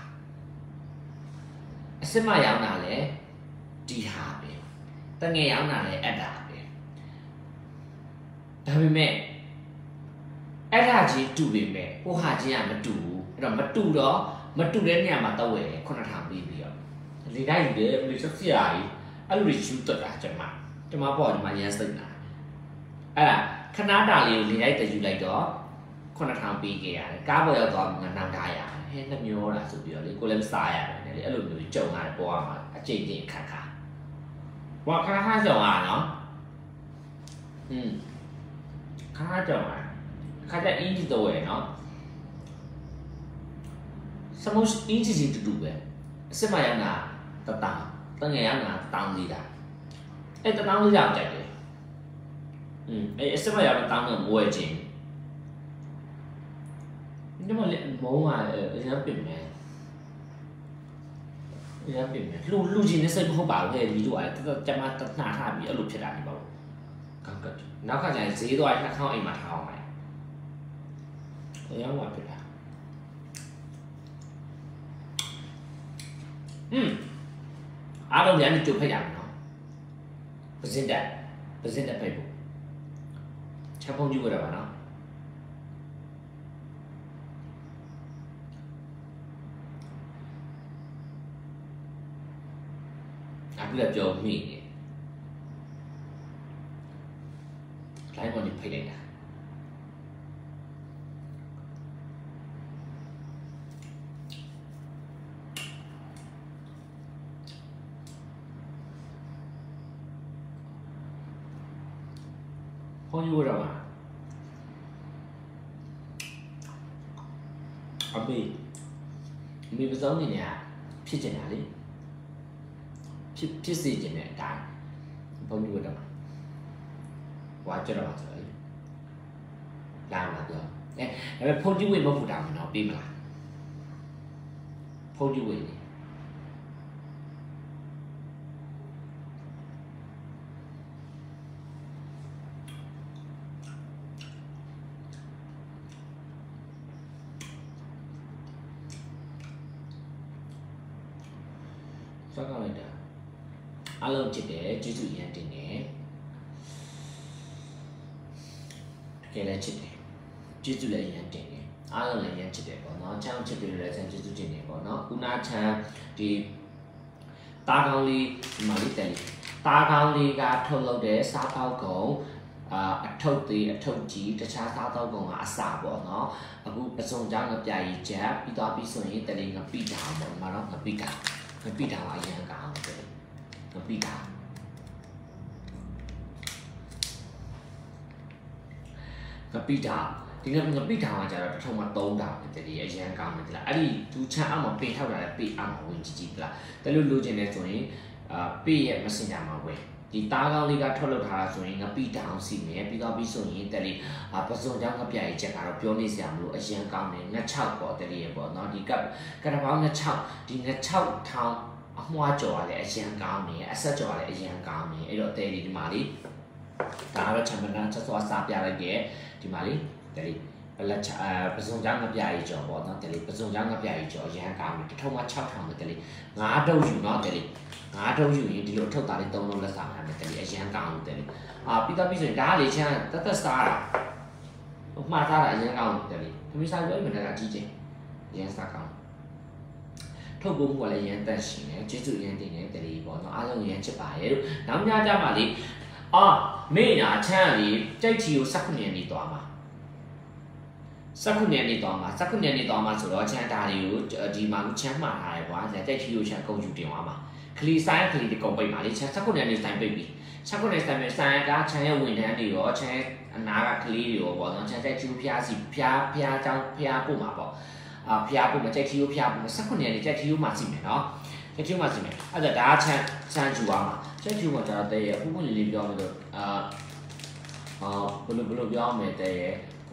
အစ်စ်မရောင်းတာလေဒီဟာပဲတငယ်ရောင်းတာလေအက်တာပဲဒါပေမဲ့အဲ့ဒါကြီးတူပေမဲ့ဟိုဟာကြီးကမတူဘူးအဲ့တော့မတူတော့မတူတဲ့နေရာမှာတော့ဝယ်ခုနှစ်ထောင်ပြီးပြီးတော့လေတိုင်းယူတယ်ဘယ်လိုချက်စီအားကြီးအဲ့လိုယူတတ်တာကျွန်မကျွန်မပေါ့ကျွန်မရန်စိတ်လာအဲ့ဒါခဏတာလေးကိုလေတိုင်းတယူလိုက်တော့ခုနှစ်ထောင်ပြီးခဲ့ရတယ်ကားပေါ်ရောက်တော့ငါနောင်ထားရတယ်ဟဲ့နှမျောတာဆိုပြီးတော့လေကိုလည်းမစားရတယ်လေအဲ့လိုမျိုးကြုံရတယ်ပေါ်မှာအကျိတ်ကျိတ်ခါခါဝါခါခါကြုံရနော်อืมခါခါကြုံရခါကြအင်းကြီးတော့ရနော်စမုတ်အင်းကြီးတူတူပဲအစစ်မရနာတတန်းတငယ်ရနာတောင်းလေးတာအဲ့တတောင်းလေးကြောက်ကြိုက်တယ်อืมအဲ့အစစ်မရနာတောင်းတော့မဝဲချင်းဒီမှာလေမောင်းရတယ်ရမ်းပြင်မယ်ရမ်းပြင်မယ်လူလူချင်းနဲ့စိတ်မဟုတ်ပါဘူးဟဲ့ဒီတို့အဲ့တတမတနာထားပြီးအဲ့လိုဖြစ်တာနေပါဘူးကောက်ကတ်နောက်ခါကျရင်ဈေးသွားနှာခေါင်းအိမ်မှာထားအောင်မယ်ရမ်းပါဖြစ်တာอืมအားလုံးလည်းကြိုဖိတ်ရမယ်နော်ပစင်တက်ပစင်တက်ဖိတ်ဖို့ချက်ဖုံးကြည့်ကြပါနော်အခုလည်းပြောမိနေလိုင်းပေါ်နေဖိတ်လိုက်တာဖုန်းယူရမှာအမေမိပစောင်းနေနေဖြစ်ကျင်တာလေဖြစ်ဖြစ်စေကျင်တဲ့အတိုင်းဖုန်းယူရမှာဝါကြတော့ဆိုလေလာမှာပြောအဲဒါပေမဲ့ဖုန်းယူဝေမဟုတ်တာမနော်ပြီးမလားဖုန်းယူဝေနေစကားလိုက်တာအလုံးချစ်တယ်ကျေးဇူးရန်တင်တယ်တကယ်လည်းချစ်တယ်ကျေးဇူးလည်းရန်တင်တယ်အားလုံးလည်းရန်ချစ်တယ်ပေါ့နော်ချမ်းချစ်တယ်လည်းချမ်းကျေးဇူးတင်တယ်ပေါ့နော်ဦးနာချမ်းဒီတားကောင်းလေးဒီမှာလေးတယ်တားကောင်းလေးကထုတ်လုပ်တဲ့စားပေါက်ကုံအာအထုပ်သေးအထုပ်ကြီးတခြားစားတော့ကုံကအစာပေါ့နော်အခုပစုံကြောင်းငပြရီချက်ပြီးတော့ပြီးဆိုရင်တလေးငပိတာပေါ့ဒီမှာတော့ငပိတာငပိတာအရင်ကောင်းတယ်ငပိတာငပိတာဒီငငပိတာကကျတော့တစ်ထုံမှာသုံးတာပဲတည်းအရင်ကောင်းတယ်လားအဲ့ဒီသူချမ်းအောင်မပင်ထောက်တာလည်းပေးအောင်ဝင်ကြည့်ကြည့်လားတလို့လိုချင်နေဆိုရင်အာပေးရဲ့ messenger မှာဝင်ဒီတားကောင်းလေးကထွက်လို့ထားတာဆိုရင်ငပိတာအောင်စီမယ်ပြီးတော့ပြီးဆိုရင်တည်းအာပစုံကြောင်းငပြရီချက်ကတော့ပြောနေစရာမလိုအရင်ကောင်းတယ်ငချောက်ပေါ့တည်းရဲ့ပေါ့နော်ဒီကပ်ကတပေါင်းငချောက်ဒီငချောက်ထောင်းအမွှားကြော်ရလဲအရင်ကောင်းနေအဆက်ကြော်ရလဲအရင်ကောင်းနေအဲ့တော့တဲဒီဒီမှာလေးဒါကတော့ချမ်ပီယံချက်သွားစားပြလိုက်တဲ့ဒီမှာလေးတဲဒီပလက်ချာပစုံချောင်းငပြရီကြော်ပေါ့နော်တဲဒီပစုံချောင်းငပြရီကြော်အရင်ကောင်းနေတစ်ထုံးမှ၆ထောင်ပဲတဲဒီငါးတုပ်ယူနော်တဲဒီငါးတုပ်ယူရင်ဒီလိုထုတ်တာလေး၃လုံးလက်ဆောင်ရတယ်တဲဒီအရင်ကောင်းတဲဒီအာပြီးတော့ပြီးဆိုရင်ဒါကလေချမ်းတက်တက်စားတာမှားစားတာအရင်ကောင်းတဲဒီခမီးစားလို့အဲ့မှာကကြီးချင်းအရင်စားကောင်းထုတ်ဖို့ကလည်းရန်တက်ရှင်တယ်ကျေးဇူးရန်တင်တယ်တလေးပေါ့နော်အားလုံးရန်ချစ်ပါရဲ့လို့နောက်ညကြပါလေအာမေ့နာချမ်းလေးကြိတ်ချီကို၁၉နေသွားမှာ၁၉နေသွားမှာ၁၉နေသွားမှာဆိုတော့ချမ်းတာလေးကိုဒီမှာချမ်းမှားထားတယ်ကွာကြိတ်ချီကိုချမ်းကုန်ယူတင်သွားမှာခလီဆိုင်ခလီတကုန်ပိတ်ပါလေချမ်း၁၉နေဆိုင်ပိတ်ပြီ၁၉နေဆိုင်ပိတ်ဆိုင်ကချမ်းရဲ့ဝန်ထမ်းတွေရောချမ်းအနာကကလေးတွေရောပေါ့နော်ချမ်းကြိတ်ချီကိုဖျားစီဖျားဖျားချောင်းဖျားပို့မှာပေါ့အာဖျားဖို့မကြိုက်ချီကိုဖျားဖို့၁၉ရက်နေ့ကြိုက်ချီကိုမှစီမယ်နော်ကြိုက်ချီကိုမှစီမယ်အဲ့ဒါဒါချမ်းချမ်းယူရမှာကြိုက်ချီကိုကျတော့တဲ့ရအခုခုလေးလေးပြောမယ်လို့အာအာဘယ်လိုဘယ်လိုပြောမယ်တဲ့ရဟ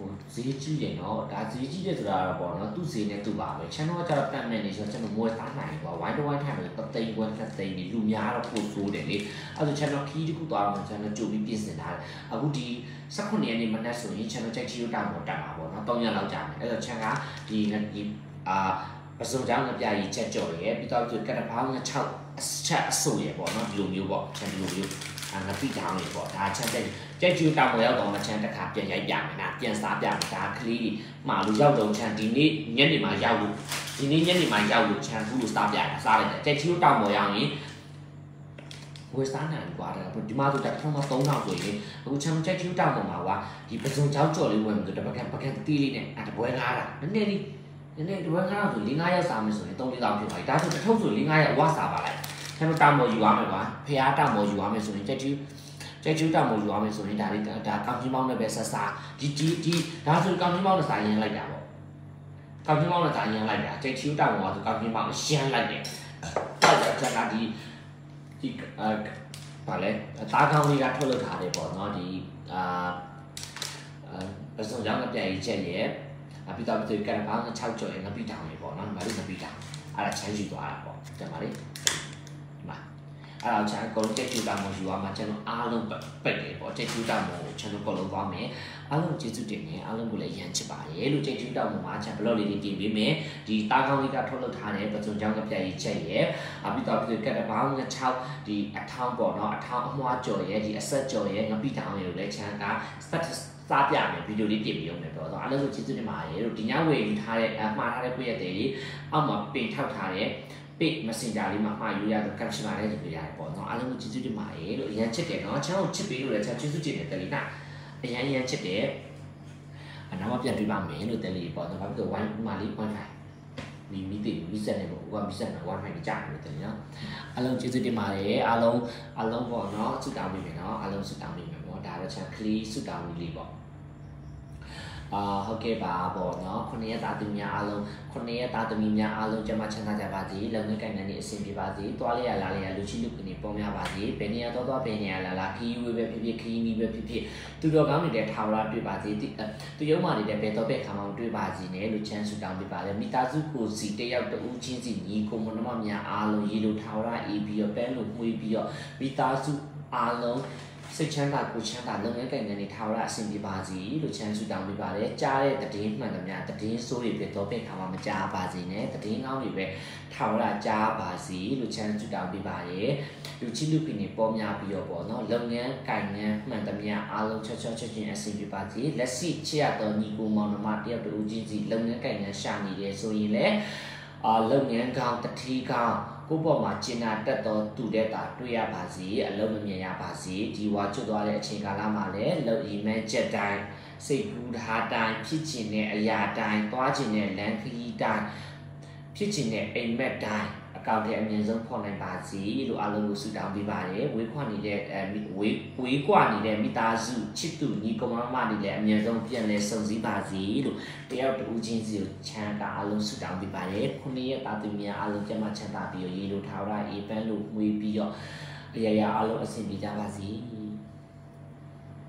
ဈေးကြီးတယ်နော်ဒါဈေးကြီးတယ်ဆိုတာပေါ့နော်သူ့ဈေးနဲ့သူ့ပါပဲ channel ကကျတော့တက်မဲ့နေဆိုကျွန်တော်မွေးသားနိုင်ကွာဝိုင်းတစ်ဝိုင်းထိုင်လို့တသိန်းကွန်းနှစ်သိန်းဒီလူများတော့ပို့ဆိုးတယ်လေအဲ့ဒါ channel key တခုသွားတော့ channel ကြိုပြီးပြင်ဆင်ထားတယ်အခုဒီ十九年你们那时候以前都在体育大模大嘛，啵，那当然老讲的，那个像啊，ဒီဒီ啊，不是讲个别一只做嘢，比较就跟着跑个炒炒素嘢啵，那有没有啵？像有没有？啊，那比较嘢啵，他像在在体育大模要讲嘛，像在卡变一样的，变啥变的，他可以马路要动，像今年年里嘛要路，今年年里嘛要路，像路啥变的啥的，在体育大模样呢。ဝယ်စားနိုင်ကွာဒါဒီမှာဆိုတစ်ထောင်မှသုံးထောင်ဆိုရင်အခုချမ်းချက်ကျူးတောက်ပေါ်မှာကွာဒီပစုံချောင်းကြော်လေးဝယ်မှာဆိုတော့ပကံပကံတီးလေးနဲ့အဲတပွဲကားတာနည်းနည်းလေးနည်းနည်းတပွဲကားဆို၄၅ရက်စားမယ်ဆိုရင်၃၄တောင်ဖြစ်သွားပြီဒါဆိုတစ်ထုပ်ဆို၄၅ရက်ဝါစားပါလိုက်ချမ်းတောက်ပေါ်ယူရမယ်ကွာဖျားတောက်ပေါ်ယူရမယ်ဆိုရင်ချက်ကျူးချက်ကျူးတောက်ပေါ်ယူရမယ်ဆိုရင်ဒါလေးဒါကောင်းချင်းမောင်းနဲ့ပဲဆက်စားဒီဒီဒီဒါဆိုကောင်းချင်းမောင်းနဲ့စားရင်လိုက်တာပေါ့ကောင်းချင်းမောင်းနဲ့စားရင်လိုက်တာချက်ကျူးတောက်ပေါ်ကဆိုကောင်းချင်းမောင်းရှမ်းလိုက်တယ်အဲ့ဒါကျန်တာဒီဒီအဲပါလေတားကောင်းလေးကထုတ်လုပ်ထားတယ်ပေါ့နော်ဒီအာပစုံကြောင့်ကပြန်ရေးချက်ရဲ့အပိတောက်ပြီးကရပောင်း၆ကျော်ရဲ့ငပိတောင်လေးပေါ့နော်ငါတို့ငပိတောင်အဲ့ဒါချမ်းယူသွားတာပေါ့တမလေးဒီမှာအဲ့ဒါချမ်းကိုချက်ကျူတောင်ကိုယူရမှာကျွန်တော်အားလုံးပိတ်တယ်ပေါ့ချက်ကျူတောင်ကိုကျွန်တော်ကိုလုံးသွားမယ်အားလုံးကျေးဇူးတင်နေအားလုံးကိုလည်းရမ်းချစ်ပါတယ်လို့ချက်ကျူတောင်မှာချမ်းဘလော့လေးတွေတင်ပေးမယ်ဒီတားကောင်းလေးကထုတ်လုပ်ထားတဲ့ပစုံကြောင့်ကပြန်ရေးချက်ရဲ့အပိတောက်ပြီးကရပောင်း၆ဒီအထောင်းပေါ့နော်အထောင်းအမွှားကြော်ရဲ့ဒီအဆက်ကြော်ရဲ့ငပိတောင်ရဲ့ကိုလည်းချမ်းကစားပြမယ်ဗီဒီယိုလေးပြင်ပြီးရုံနဲ့ပေါ့ဆိုအားလုံးကိုကျေးဇူးတင်ပါတယ်လို့ဒီညဝေယူထားတဲ့အမှားထားတဲ့ပြည့်တဲ့အောက်မှာပင်ထောက်ထားတဲ့ page messenger လေးမှာမှာယူရတော့ caption မှာလည်းဒီပြရတယ်ပေါ့နော်အားလုံးကိုကျေးဇူးတင်ပါတယ်လို့အရင်ချစ်တယ်နော်ချမ်းကိုချစ်ပေးလို့လည်းချမ်းကျေးဇူးတင်တယ်တယ်လီနာအရင်အရင်ချစ်တယ်အနောက်မှာပြန်ပြပါမယ်လို့တယ်လီပေါ့နော်ဘာဖြစ်လို့ wifi မှာလေး wifi မီမီတိမီဆက်နေပေါ့ဟိုကမီဆက်မှာ wifi ကြီးကြာတယ်တယ်နော်အားလုံးကျေးဇူးတင်ပါတယ်အားလုံးအားလုံးပေါ့နော်ဆုတောင်းပေးမယ်နော်အားလုံးဆုတောင်းပေးမယ်ပေါ့ဒါတော့ချမ်း clear ဆုတောင်းလေးပေါ့အာဟုတ်ကဲ့ပါပေါ့နော်ခုနှစ်ရက်သားသမီးများအားလုံးခုနှစ်ရက်သားသမီးများအားလုံးကျမချမ်းသာကြပါစေလုံငန်းကိုင်ငန်းနေအဆင်ပြေပါစေတွားလေးရလာလေးရလူချင်းလူကနေပေါ်များပါစေဘယ်နေရာတော့တော့ဘယ်နေရာလာလာခီးဝေးပဲဖြစ်ဖြစ်ခီးနီးပဲဖြစ်ဖြစ်သူတော်ကောင်းနေတဲ့ထာဝရတွေ့ပါစေသူရုံးမာနေတဲ့ဘယ်တော့ပဲခါမှတွေ့ပါစေနဲ့လူချမ်းဆူတောင်းပေးပါလေမိသားစုကိုစီတယောက်တူးချင်းစီညီကိုမနှမများအားလုံးရေလိုထာဝရအေးပြီးတော့ပဲလို့မှုပြီးတော့မိသားစုအားလုံးစိတ်ချမ်းသာကိုချမ်းသာလုပ်ငန်းကိုင်ငန်းတွေထာဝရအဆင်ပြေပါစေလို့ချမ်းဆုတောင်းပေးပါတယ်ကြားတဲ့တည်င်းမှန်သမျှတည်င်းဆိုးတွေပဲတော့ပဲခါမှမကြားပါစေနဲ့တည်င်းကောင်းတွေပဲထာဝရကြားပါစေလို့ချမ်းဆုတောင်းပေးပါတယ်လူချင်းလူဖိနေပေါ်များပြီးတော့ပေါ့နော်လုပ်ငန်းကိုင်ငန်းမှန်သမျှအားလုံးချောချောချချင်းအဆင်ပြေပါစေလက်ရှိချရတော်ညီကိုမောင်နှမတယောက်တူချင်းစီလုပ်ငန်းကိုင်ငန်းရှာနေတယ်ဆိုရင်လည်းအာလုပ်ငန်းကောင်းတတိကောင်းကိုပေါ်မှာကျင်နာတက်တော်တူတဲ့တာတွေ့ရပါစေအလုံးမမြင်ရပါစေဒီဝါကျွတ်သွားတဲ့အချိန်ကာလမှာလည်းလုပ်ရည်မဲ့ချက်တိုင်းစိတ်ကူးထားတိုင်းဖြစ်ချင်တဲ့အရာတိုင်းသွားချင်တဲ့လမ်းခရီးတိုင်းဖြစ်ချင်တဲ့အိမ်မက်တိုင်းအကောင့်ထဲအမြင့်ဆုံးဖော်နိုင်ပါစေလို့အားလုံးကိုဆုတောင်းပေးပါတယ်ဝေးခွာနေတဲ့အဲဝေးဝေးကွာနေတဲ့မိသားစုချစ်သူညီကောင်မတွေလည်းအမြင့်ဆုံးပြန်လဲစုံစည်းပါစေလို့တယောက်တူချင်းစီကိုချမ်းသာအားလုံးဆုတောင်းပေးပါတယ်ခုနှစ်ရက်သားသူများအားလုံးကျမချမ်းသာပြီးရေလိုထားရအေးပန်းလို့မှွေးပြီးတော့အရာရာအားလုံးအဆင်ပြေကြပါစေ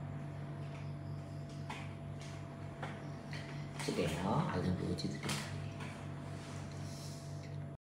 ဖြစ်တယ်နော်အားလုံးကိုကျေးဇူးတင်ပါတယ်